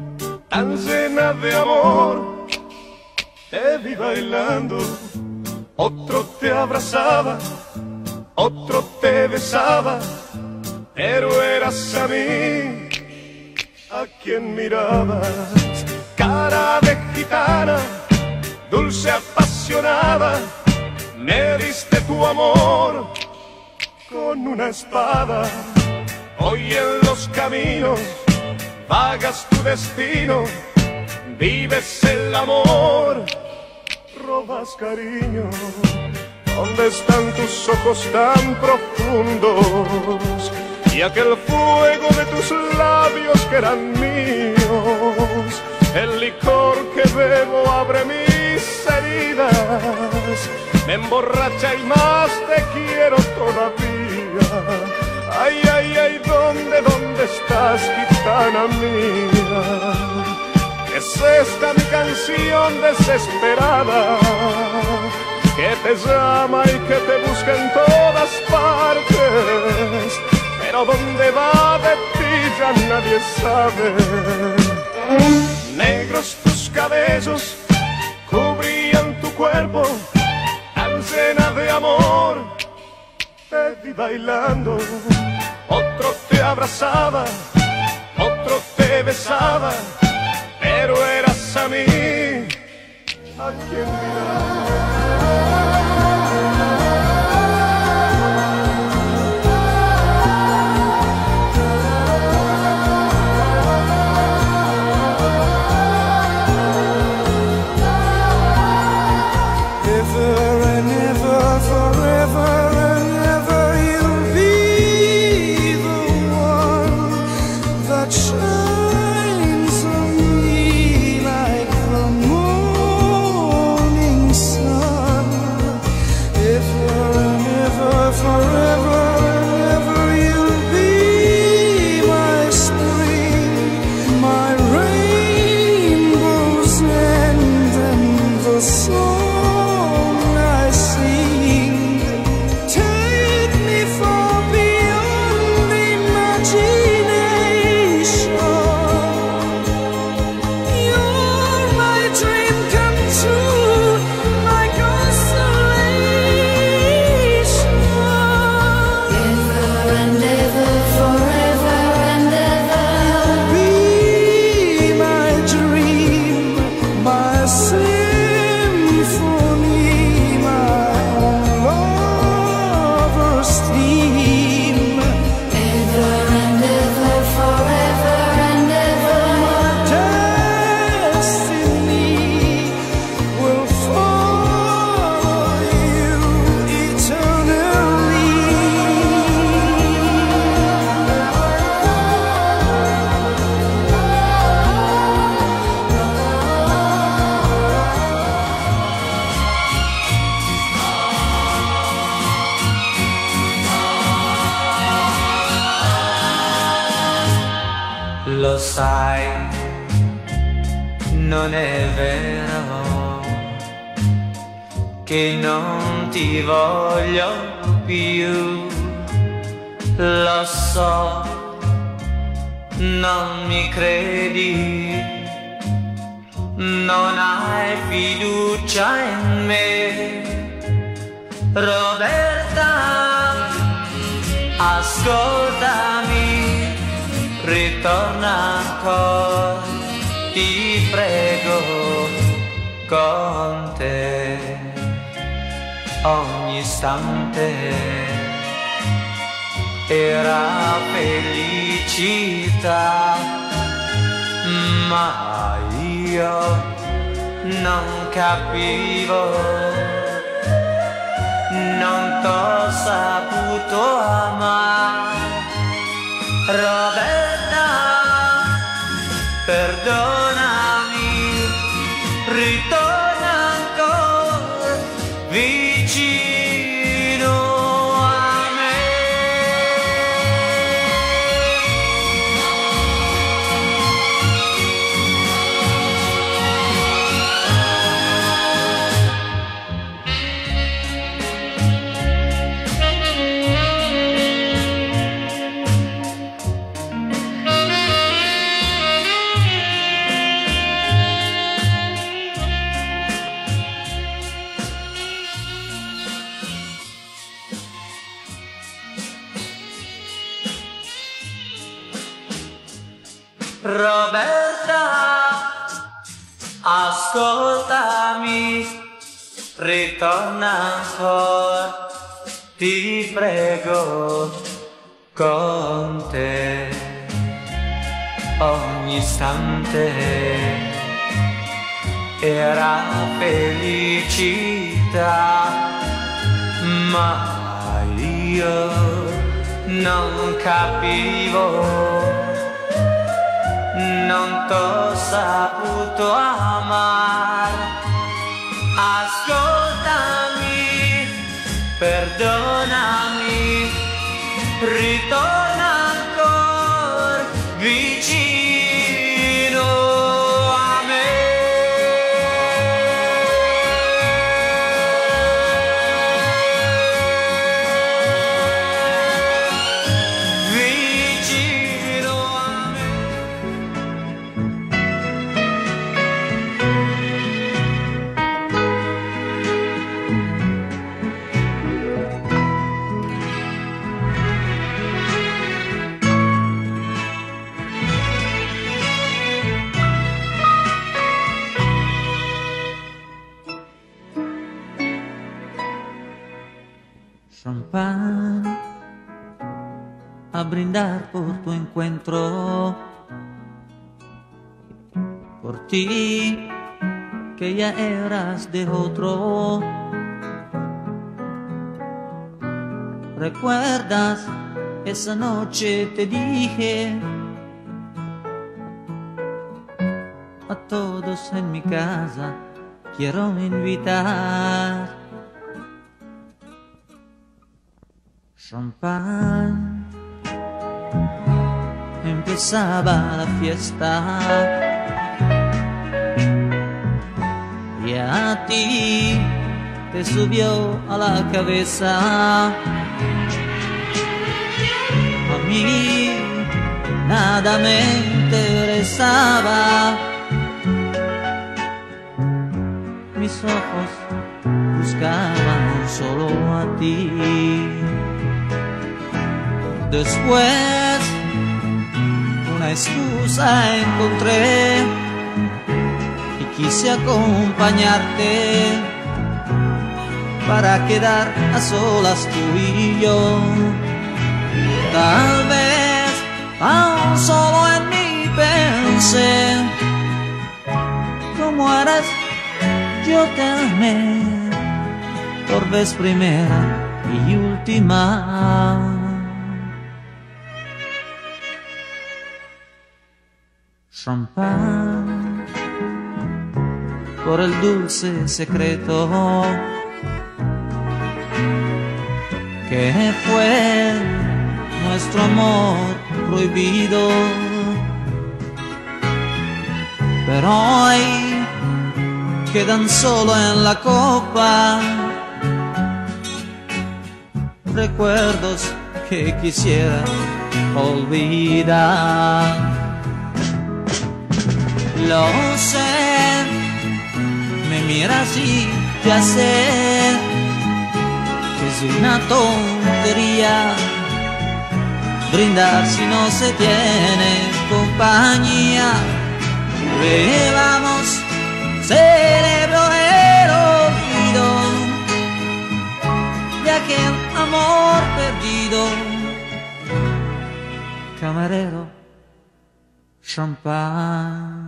tan llena de amor, te vi bailando Otro te abrazaba, otro te besaba, pero eras a mí a quien mirabas. Cara de gitana, dulce apasionada, me diste tu amor con una espada. Hoy en los caminos vagas tu destino, vives el amor, robas cariño. ¿Dónde están tus ojos tan profundos y aquel fuego de tus labios que eran míos? El licor que bebo abre mis heridas, me emborracha y más te quiero todavía. Ay, ay, ay, ¿dónde, dónde estás, gitana mía? Es esta mi canción desesperada, que te llama y que te busca en todas partes, pero dónde va de ti ya nadie sabe. Negros tus cabellos cubrían tu cuerpo, tan llena de amor, te vi bailando. Otro te abrazaba, otro te besaba, pero eras a mí a quien miraba. Lo sai, non è vero che non ti voglio più. Lo so, non mi credi, non hai fiducia in me. Roberta, ascoltami, ritorna ancora, ti prego, con te ogni istante era felicità, ma io non capivo, non t'ho saputo amare. Roberta, perdonami, ritorna ancora vicino a me. Roberta, ascoltami, ritorna ancora, ti prego, con te ogni istante era felicità, ma io non capivo, non t'ho saputo amare. Ascoltami, perdonami, ritorna ancora vicino a me. Vicino a me. Champán, a brindar por tu encuentro, por ti que ya eras de otro. ¿Recuerdas esa noche te dije a todos en mi casa quiero invitar? Champán, empezaba la fiesta y a ti te subió a la cabeza. A mí nada me interesaba, mis ojos buscaban solo a ti. Después una excusa encontré y quise acompañarte para quedar a solas tú y yo. Tal vez aún solo en mí pensé, como eres yo te amé por vez primera y última. Champán, por el dulce secreto que fue nuestro amor prohibido, pero hoy quedan solo en la copa recuerdos que quisiera olvidar. Lo sé, me miras y ya sé que es una tontería brindar si no se tiene compañía. Bebamos, celebro el olvido de aquel amor perdido. Camarero, champán.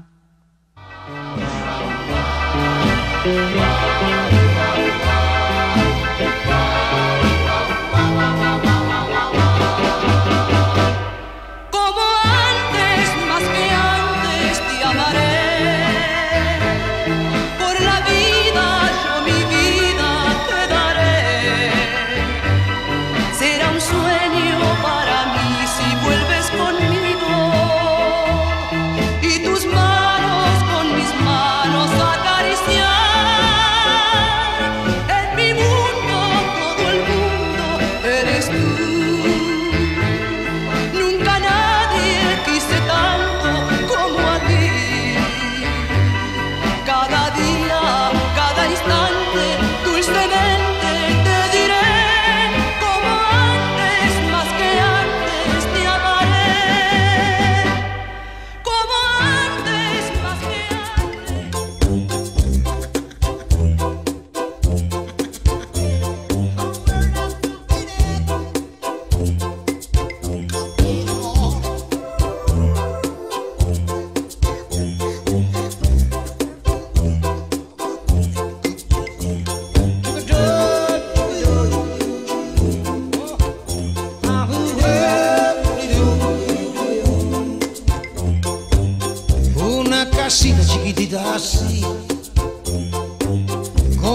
Como antes, más que antes te amaré. Por la vida yo mi vida te daré. Será un sueño para mí si vuelves conmigo y tus manos con mis manos acariciar.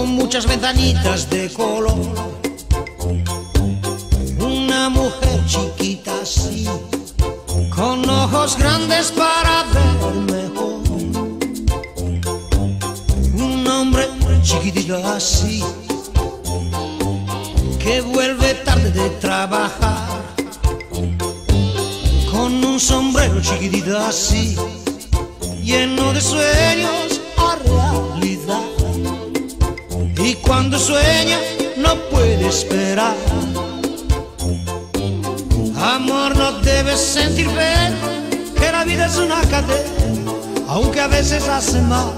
con muchas ventanitas de color. Una mujer chiquita así, con ojos grandes para ver mejor. Un hombre chiquitito así, que vuelve tarde de trabajar, con un sombrero chiquitito así, lleno de sueños a realidad. Y cuando sueña no puede esperar. Amor, no debes sentir pena, que la vida es una cadena, aunque a veces hace mal.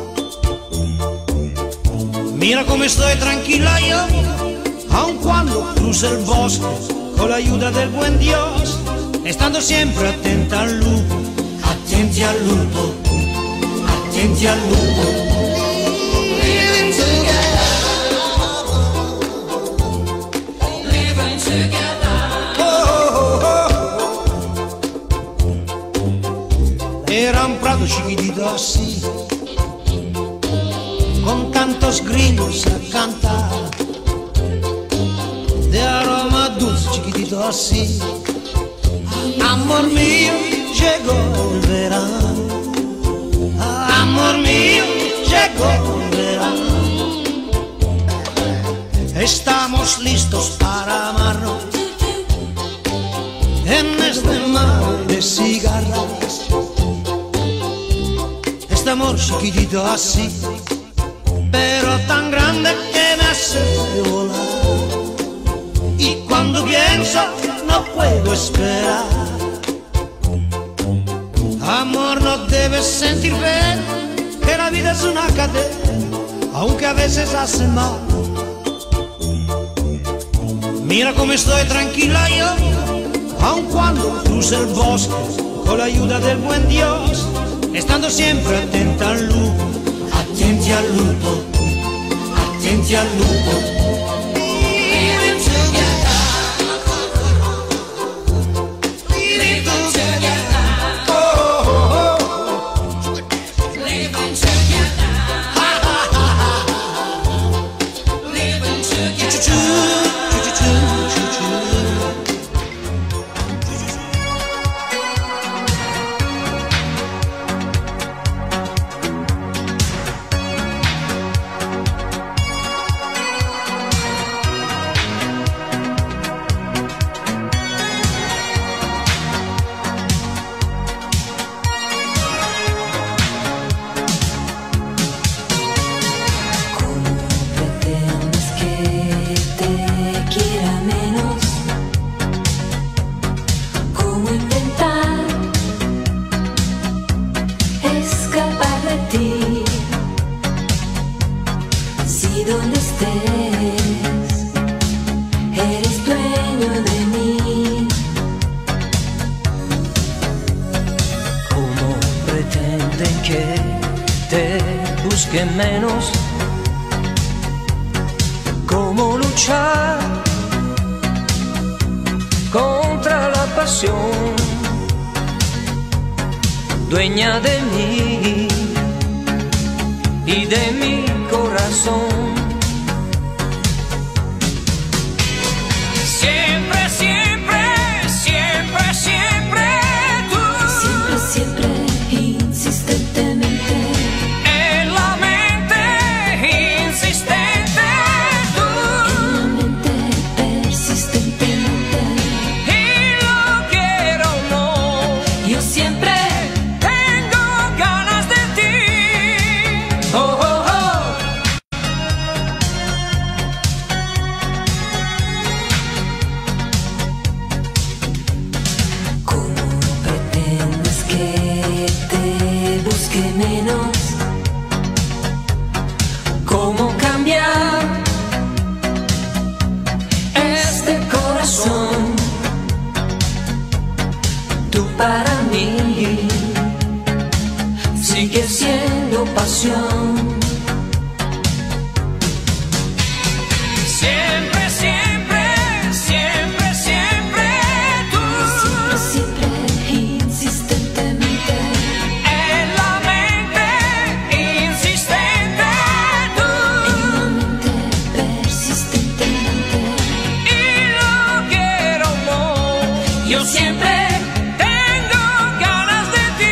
Mira cómo estoy tranquila yo, aun cuando cruce el bosque, con la ayuda del buen Dios, estando siempre atenta al lupo, atenti al lupo, atenti al lupo. Living together, living together. Oh, oh, oh. Era un prado chiquitito así, con tantos grillos a cantar, de aroma dulce chiquitito así. Amor mío, llegó el verano. Amor mío, llegó el verano. Estamos listos para amarnos en este mar de cigarras. Este amor chiquitito así, pero tan grande que me hace volar. Y cuando pienso no puedo esperar. Amor, no debes sentir pena, que la vida es una cadena, aunque a veces hace mal. Mira cómo estoy tranquila yo, aun cuando cruce el bosque, con la ayuda del buen Dios, estando siempre atenta al lupo, atenti al lupo, atenti al lupo. Living together, living together, oh, oh, oh. Living together, ha ha ha ha, living together. Menos cómo luchar contra la pasión, dueña de mí y de mi corazón. Siempre, siempre, siempre, siempre tú. Siempre, siempre, insistentemente. siempre tengo ganas de ti.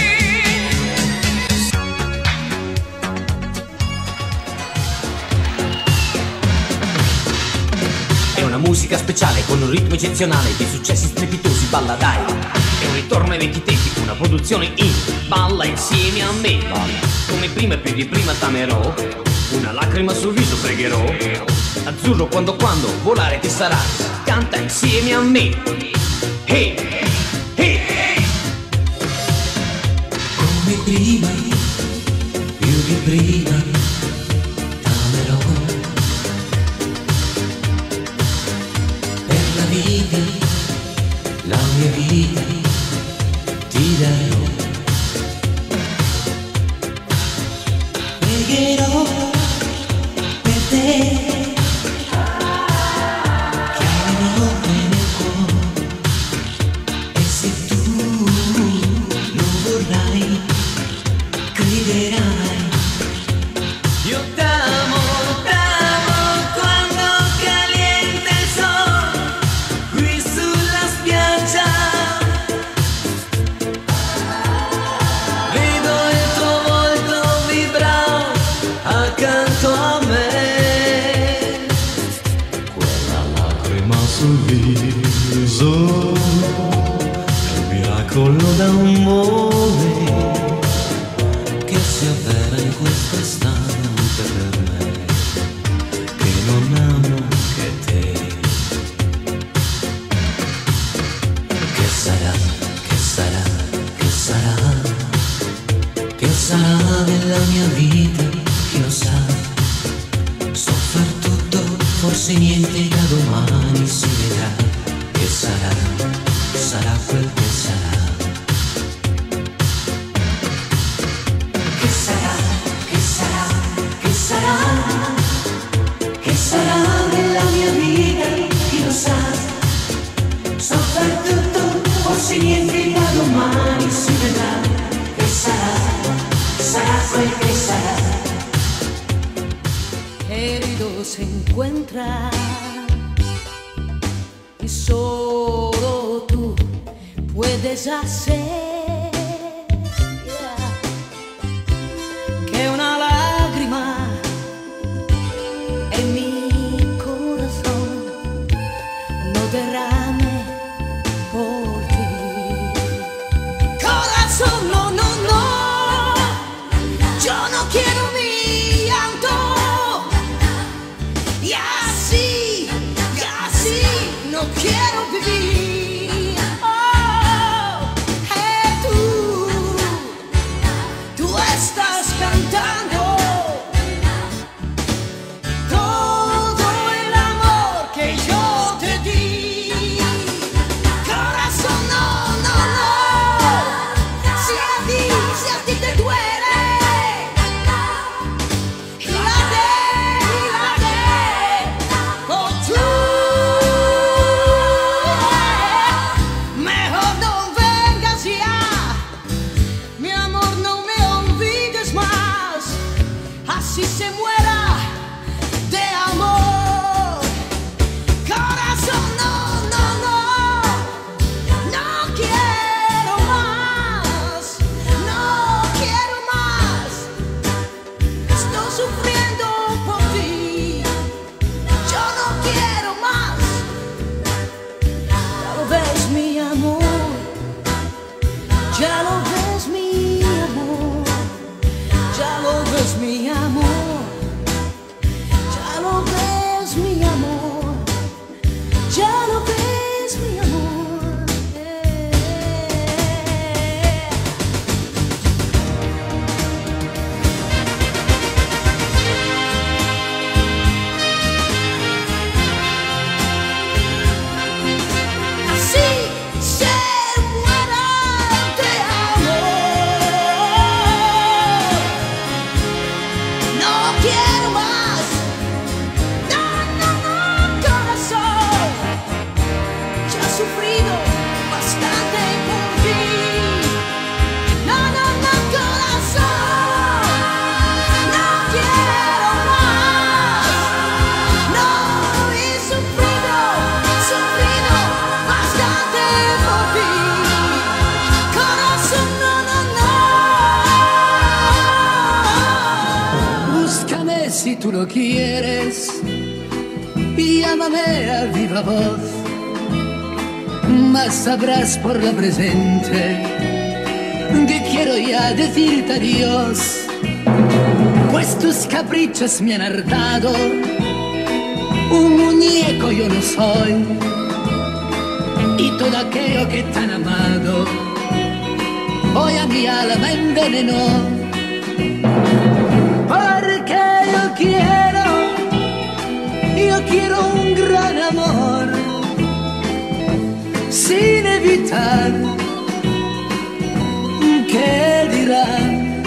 È una musica speciale con un ritmo eccezionale, di successi strepitosi, balla dai. È un ritorno ai vecchi tempi, una produzione in balla insieme a me. Come prima e più di prima t'amerò, una lacrima sul viso pregherò. Azzurro quando quando volare ti sarà, canta insieme a me. Hey, hey, hey. Come prima, più di prima, t'amerò. Per la vita, la mia vita, ti darò. Pregherò per te. Io t'amo, t'amo quando caliente il sole qui sulla spiaggia. Vedo il tuo volto vibrare accanto a me. Quella lacrima sul viso è il miracolo d'amore che si avvera in questo istante per me, che non amo che te. Che sarà, che sarà, che sarà, che sarà nella mia vita, chi lo sa. So far tutto, forse niente da domani si vedrà. Che sarà, sarà quel che sarà. Che sarà, che sarà, che sarà, che sarà nella mia vita, chi lo sa. So far tutto, forse niente da domani si vedrà. Che sarà, sarà quel che sarà. Querido, se encuentra y solo tú puedes hacer yeah, que una lágrima en mi corazón no derrame por ti. Corazón, no, no, no, yo no quiero mi llanto. Y así, y así no quiero vivir. Oh, hey, tú algo quieres, llámame a viva voz, mas sabrás por la presente que quiero ya decirte adiós, pues tus caprichos me han hartado, un muñeco yo no soy, y todo aquello que tan amado hoy a mi alma envenenó. Porque yo quiero, yo quiero un gran amor, sin evitar qué dirán.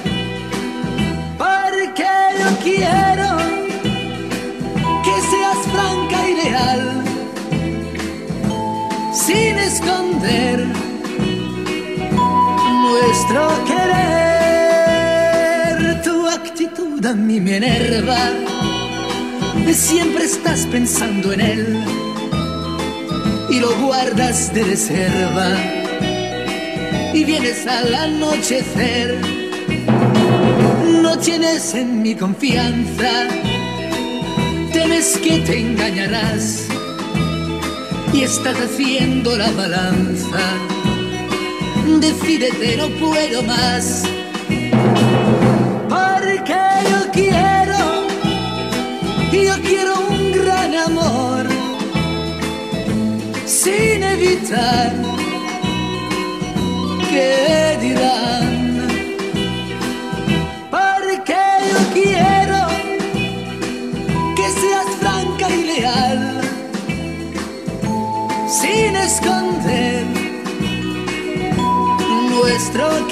Porque yo quiero que seas franca y leal, sin esconder nuestro querer. Tu actitud a mí me enerva, siempre estás pensando en él y lo guardas de reserva y vienes al anochecer. No tienes en mi confianza, temes que te engañarás y estás haciendo la balanza. Decídete, no puedo más, porque yo quiero, yo quiero un gran amor, sin evitar qué dirán. Porque yo quiero que seas franca y leal, sin esconder nuestro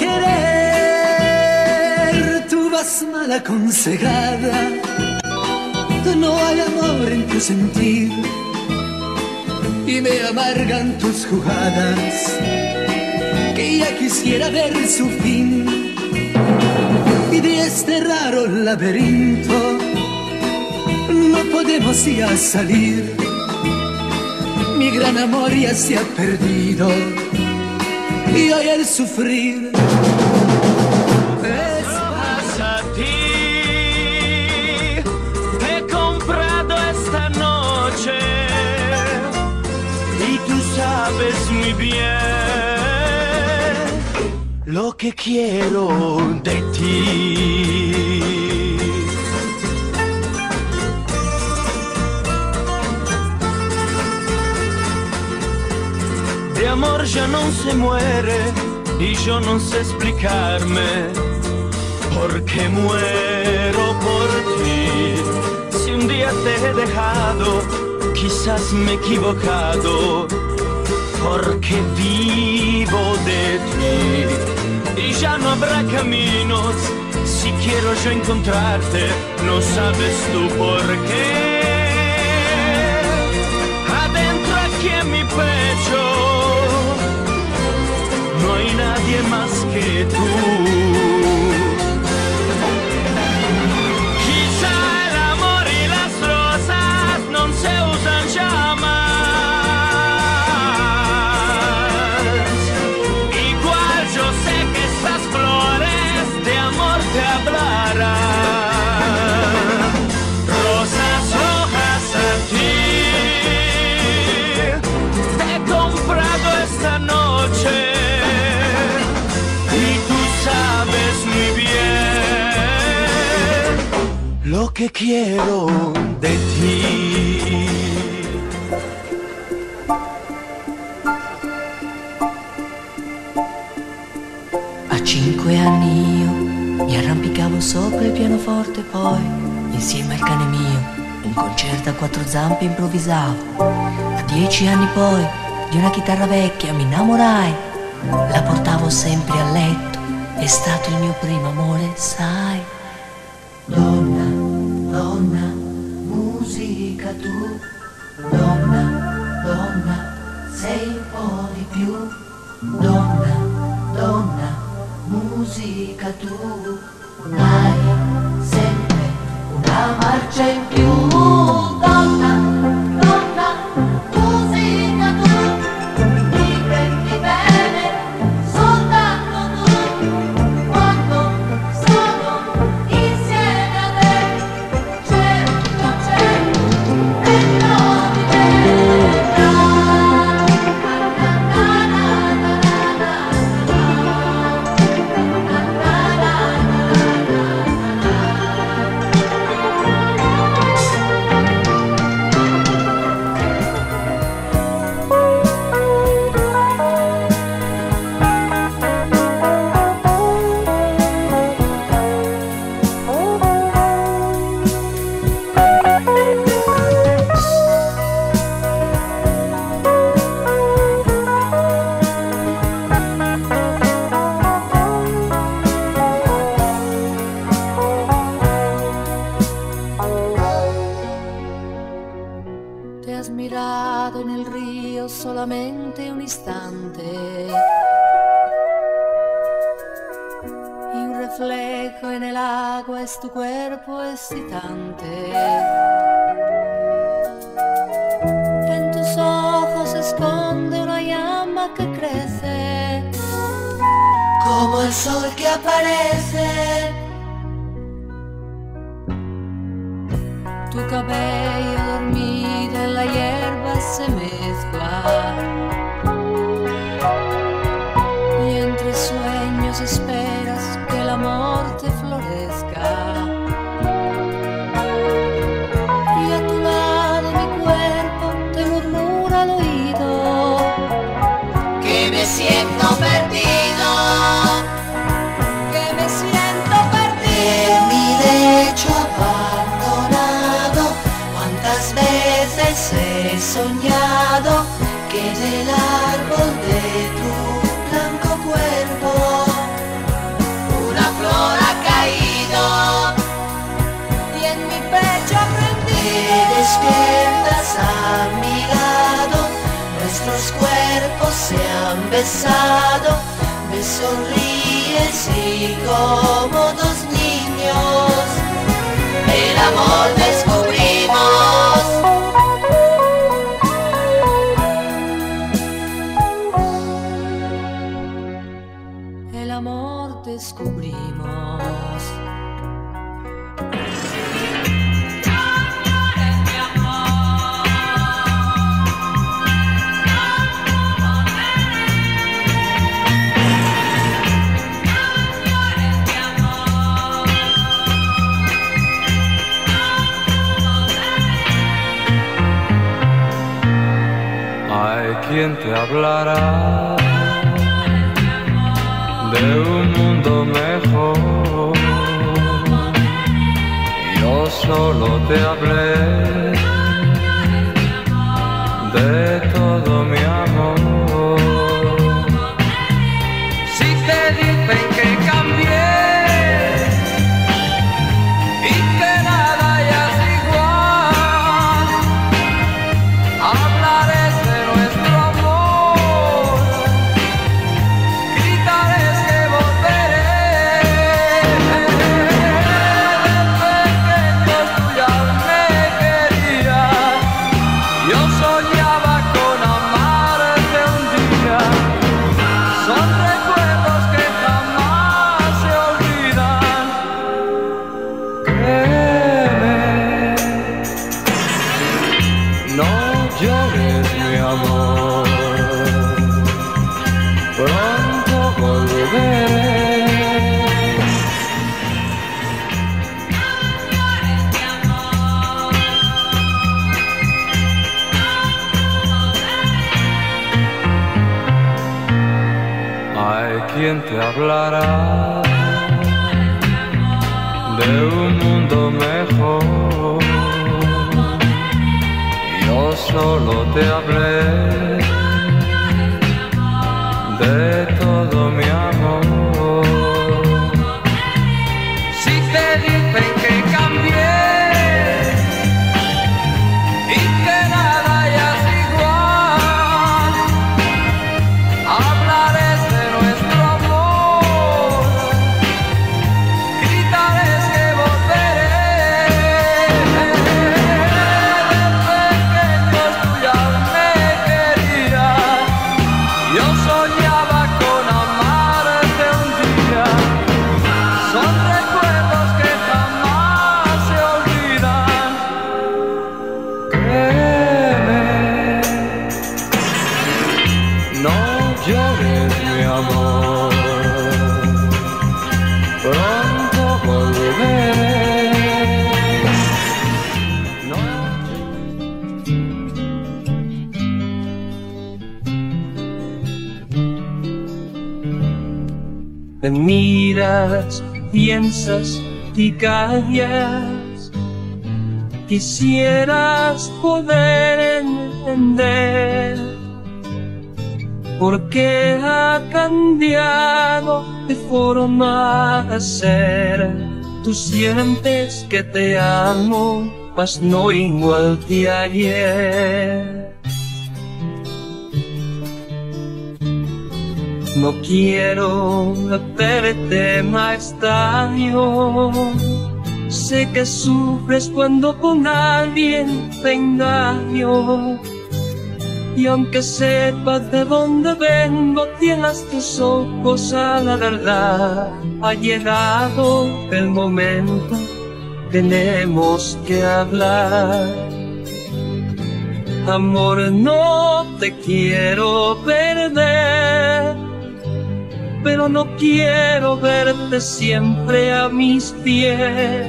querer. Tú vas mal aconsejada, no hay amor en tu sentir y me amargan tus jugadas, que ya quisiera ver su fin. Y de este raro laberinto no podemos ya salir, mi gran amor ya se ha perdido y hoy el sufrir es a ti. Te he comprado esta noche y tú sabes muy bien lo que quiero de ti. De amor ya no se muere y yo no sé explicarme por qué muero por ti. Si un día te he dejado, quizás me he equivocado, porque vivo de ti. Y ya no habrá caminos, si quiero yo encontrarte, no sabes tú por qué. Adentro aquí en mi pecho no hay nadie más que tú. Quizá el amor y las rosas no se usan ya más. Igual yo sé que estas flores de amor te hablarán. Rosas rojas a ti te he comprado esta noche. Lo que quiero de ti. A cinque anni io mi arrampicavo sopra il pianoforte, poi insieme al cane mio un concerto a quattro zampe improvvisavo. A dieci anni poi di una chitarra vecchia mi innamorai, la portavo sempre a letto, è stato il mio primo amore, sai. Donna, donna, musica tu, donna, donna, sei un po' di più, donna, donna, musica tu, hai sempre una marcia in più, donna, donna, musica tu, mi prendi bene, soltanto tu, quando sono insieme a te. has mirado en el río solamente un instante y un reflejo en el agua es tu cuerpo excitante. En tus ojos se esconde una llama que crece como el sol que aparece. Tu cabello dormido en la hierba se mezcla y entre sueños esperas que el amor te florezca. Y a tu lado mi cuerpo te murmura al oído que me siento perdido, que me siento perdido en mi lecho abandonado. Cuántas veces he soñado que del árbol de tu blanco cuerpo una flor ha caído y en mi pecho prendido te despiertas a mi lado. Nuestros cuerpos se han besado, me sonríes y como dos niños el amor descubrimos. El amor descubrimos. ¿Quién te hablará de un mundo mejor? Yo solo te hablé de todo mi amor. Si te dicen que cambié y que nada ya es igual, hablaré ¿quién te hablará de un mundo mejor? Yo solo te hablé de todo mi amor. Si te dicen que cambié y que nada ya es igual, hablaré de nuestro amor, gritaré que volveré. De pequeños tú ya me querías, yo soñaba con amarte un día. Son recuerdos que jamás se olvidan. Créeme, no llores mi amor, pronto volveré. Me miras, piensas y callas. Quisieras poder entender por qué ha cambiado de forma de ser. Tú sientes que te amo mas no igual de ayer. No quiero hacerte más daño. Sé que sufres cuando con alguien te engaño. Y aunque sepas de dónde vengo, tienes tus ojos a la verdad. Ha llegado el momento, tenemos que hablar. Amor, no te quiero perder, pero no quiero verte siempre a mis pies.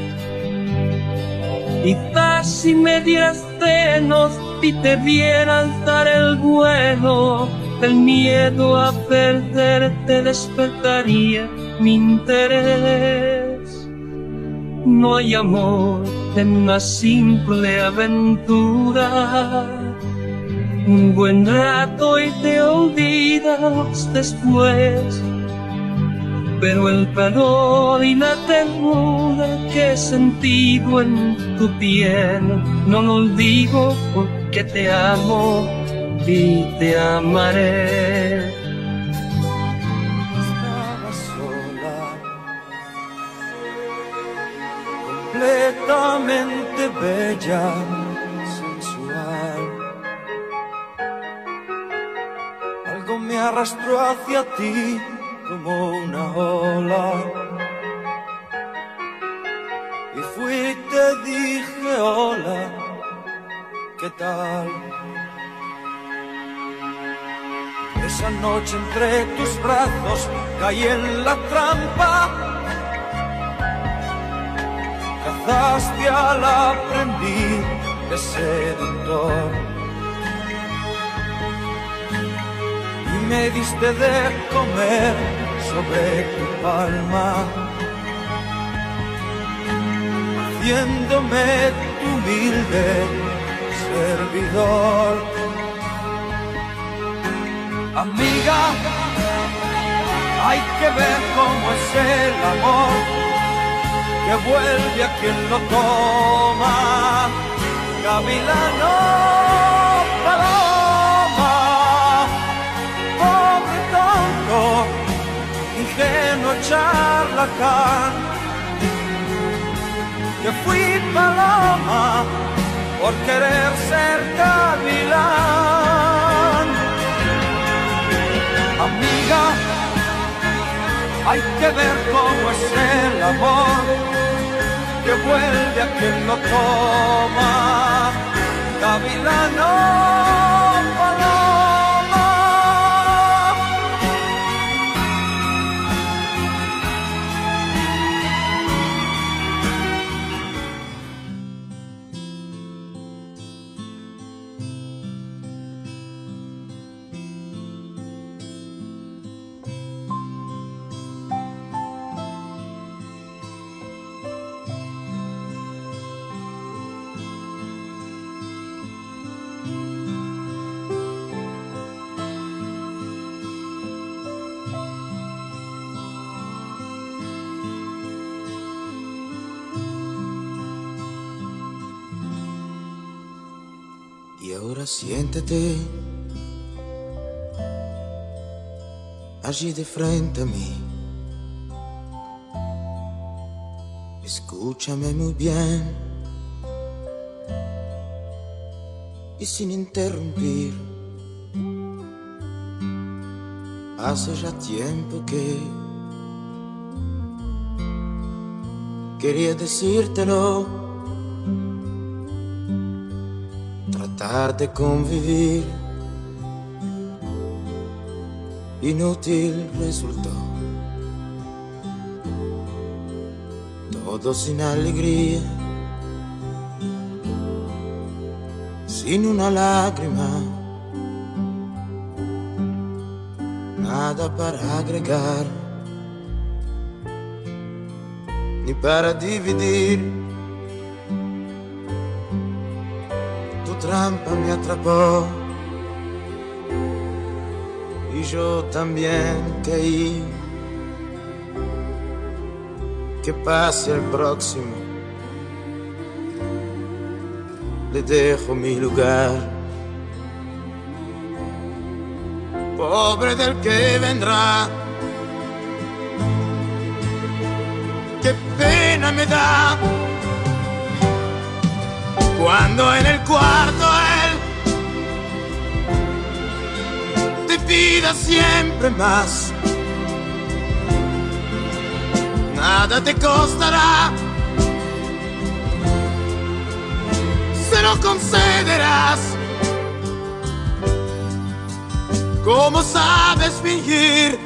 Quizás si me dieras senos y te vieras dar el vuelo, el miedo a perderte despertaría mi interés. No hay amor en una simple aventura. Un buen rato y te olvidas después, pero el calor y la ternura que he sentido en tu piel no lo olvido, porque te amo y te amaré. Estaba sola, completamente bella, sensual. Algo me arrastró hacia ti como una ola, y fui y te dije hola, ¿qué tal? Esa noche entre tus brazos caí en la trampa, cazaste al aprendiz de seductor y me diste de comer sobre tu palma, haciéndome tu humilde servidor. Amiga, hay que ver cómo es el amor, que vuelve a quien lo toma. Gavilano, paloma, pobre tonto, ingenuo charlatán, que fui paloma por querer ser gavilán. Amiga, hay que ver cómo es el amor, que vuelve a quien lo toma. Gavilano, paloma. Y ahora siéntate allí de frente a mí. Escúchame muy bien y sin interrumpir. Hace ya tiempo que quería decírtelo. Tratar de convivir inútil resultó, todo sin alegría, sin una lágrima, nada para agregar ni para dividir. Trampa me atrapó y yo también caí. Que pase el próximo, le dejo mi lugar. Pobre del que vendrá, qué pena me da cuando en el cuarto él te pida siempre más. Nada te costará, se lo concederás. ¿Cómo sabes fingir?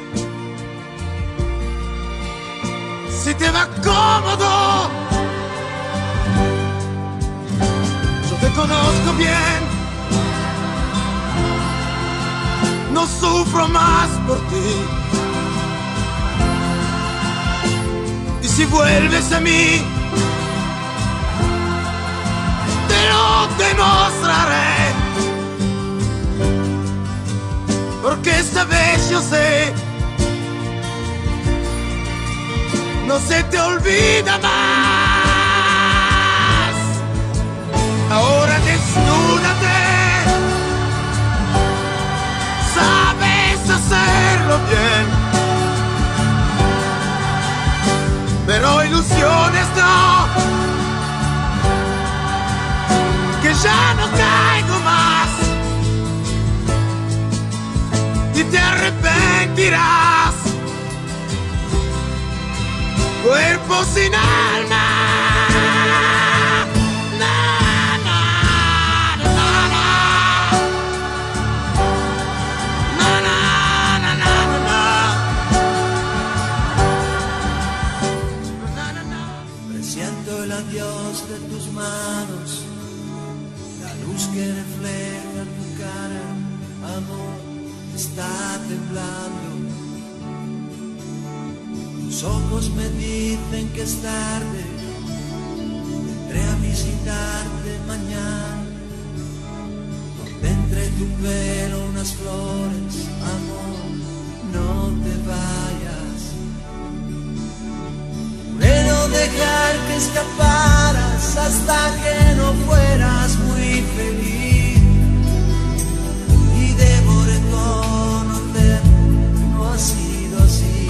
Si te va cómodo, yo te conozco bien, no sufro más por ti. Y si vuelves a mí, te lo demostraré. Porque esta vez yo sé, no se te olvida más. Ahora desnúdate, sabes hacerlo bien, pero ilusiones no, que ya no caigo más. Y te arrepentirás, cuerpo sin alma. Na, na, na, na, na. Na, na, na, na, na, na. Presiento el adiós de tus manos, la luz que refleja tu cara, amor. Está temblando, tus ojos me dicen que es tarde, vendré a visitarte mañana, donde entre tu pelo unas flores, amor, no te vayas. Juré no dejar que escaparas hasta que no fueras muy feliz, y debo reconocer, no ha sido así.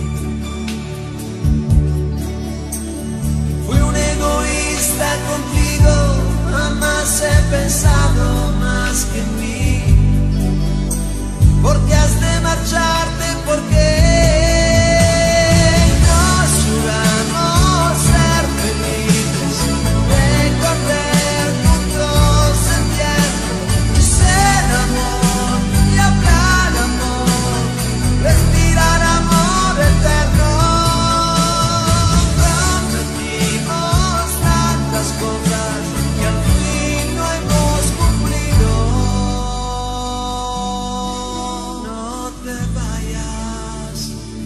Fui un egoísta contigo, jamás he pensado más que en mí. Porque has de marcharte, porque nos juramos ser felices, recorrer juntos el tiempo, ser amor y hablar amor, respirar amor eterno. Prometimos tantas cosas que al fin no hemos cumplido. No te vayas,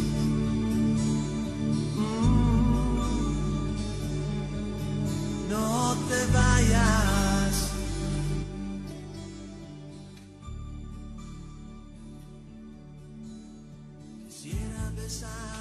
Mm. no te vayas. Quisiera besar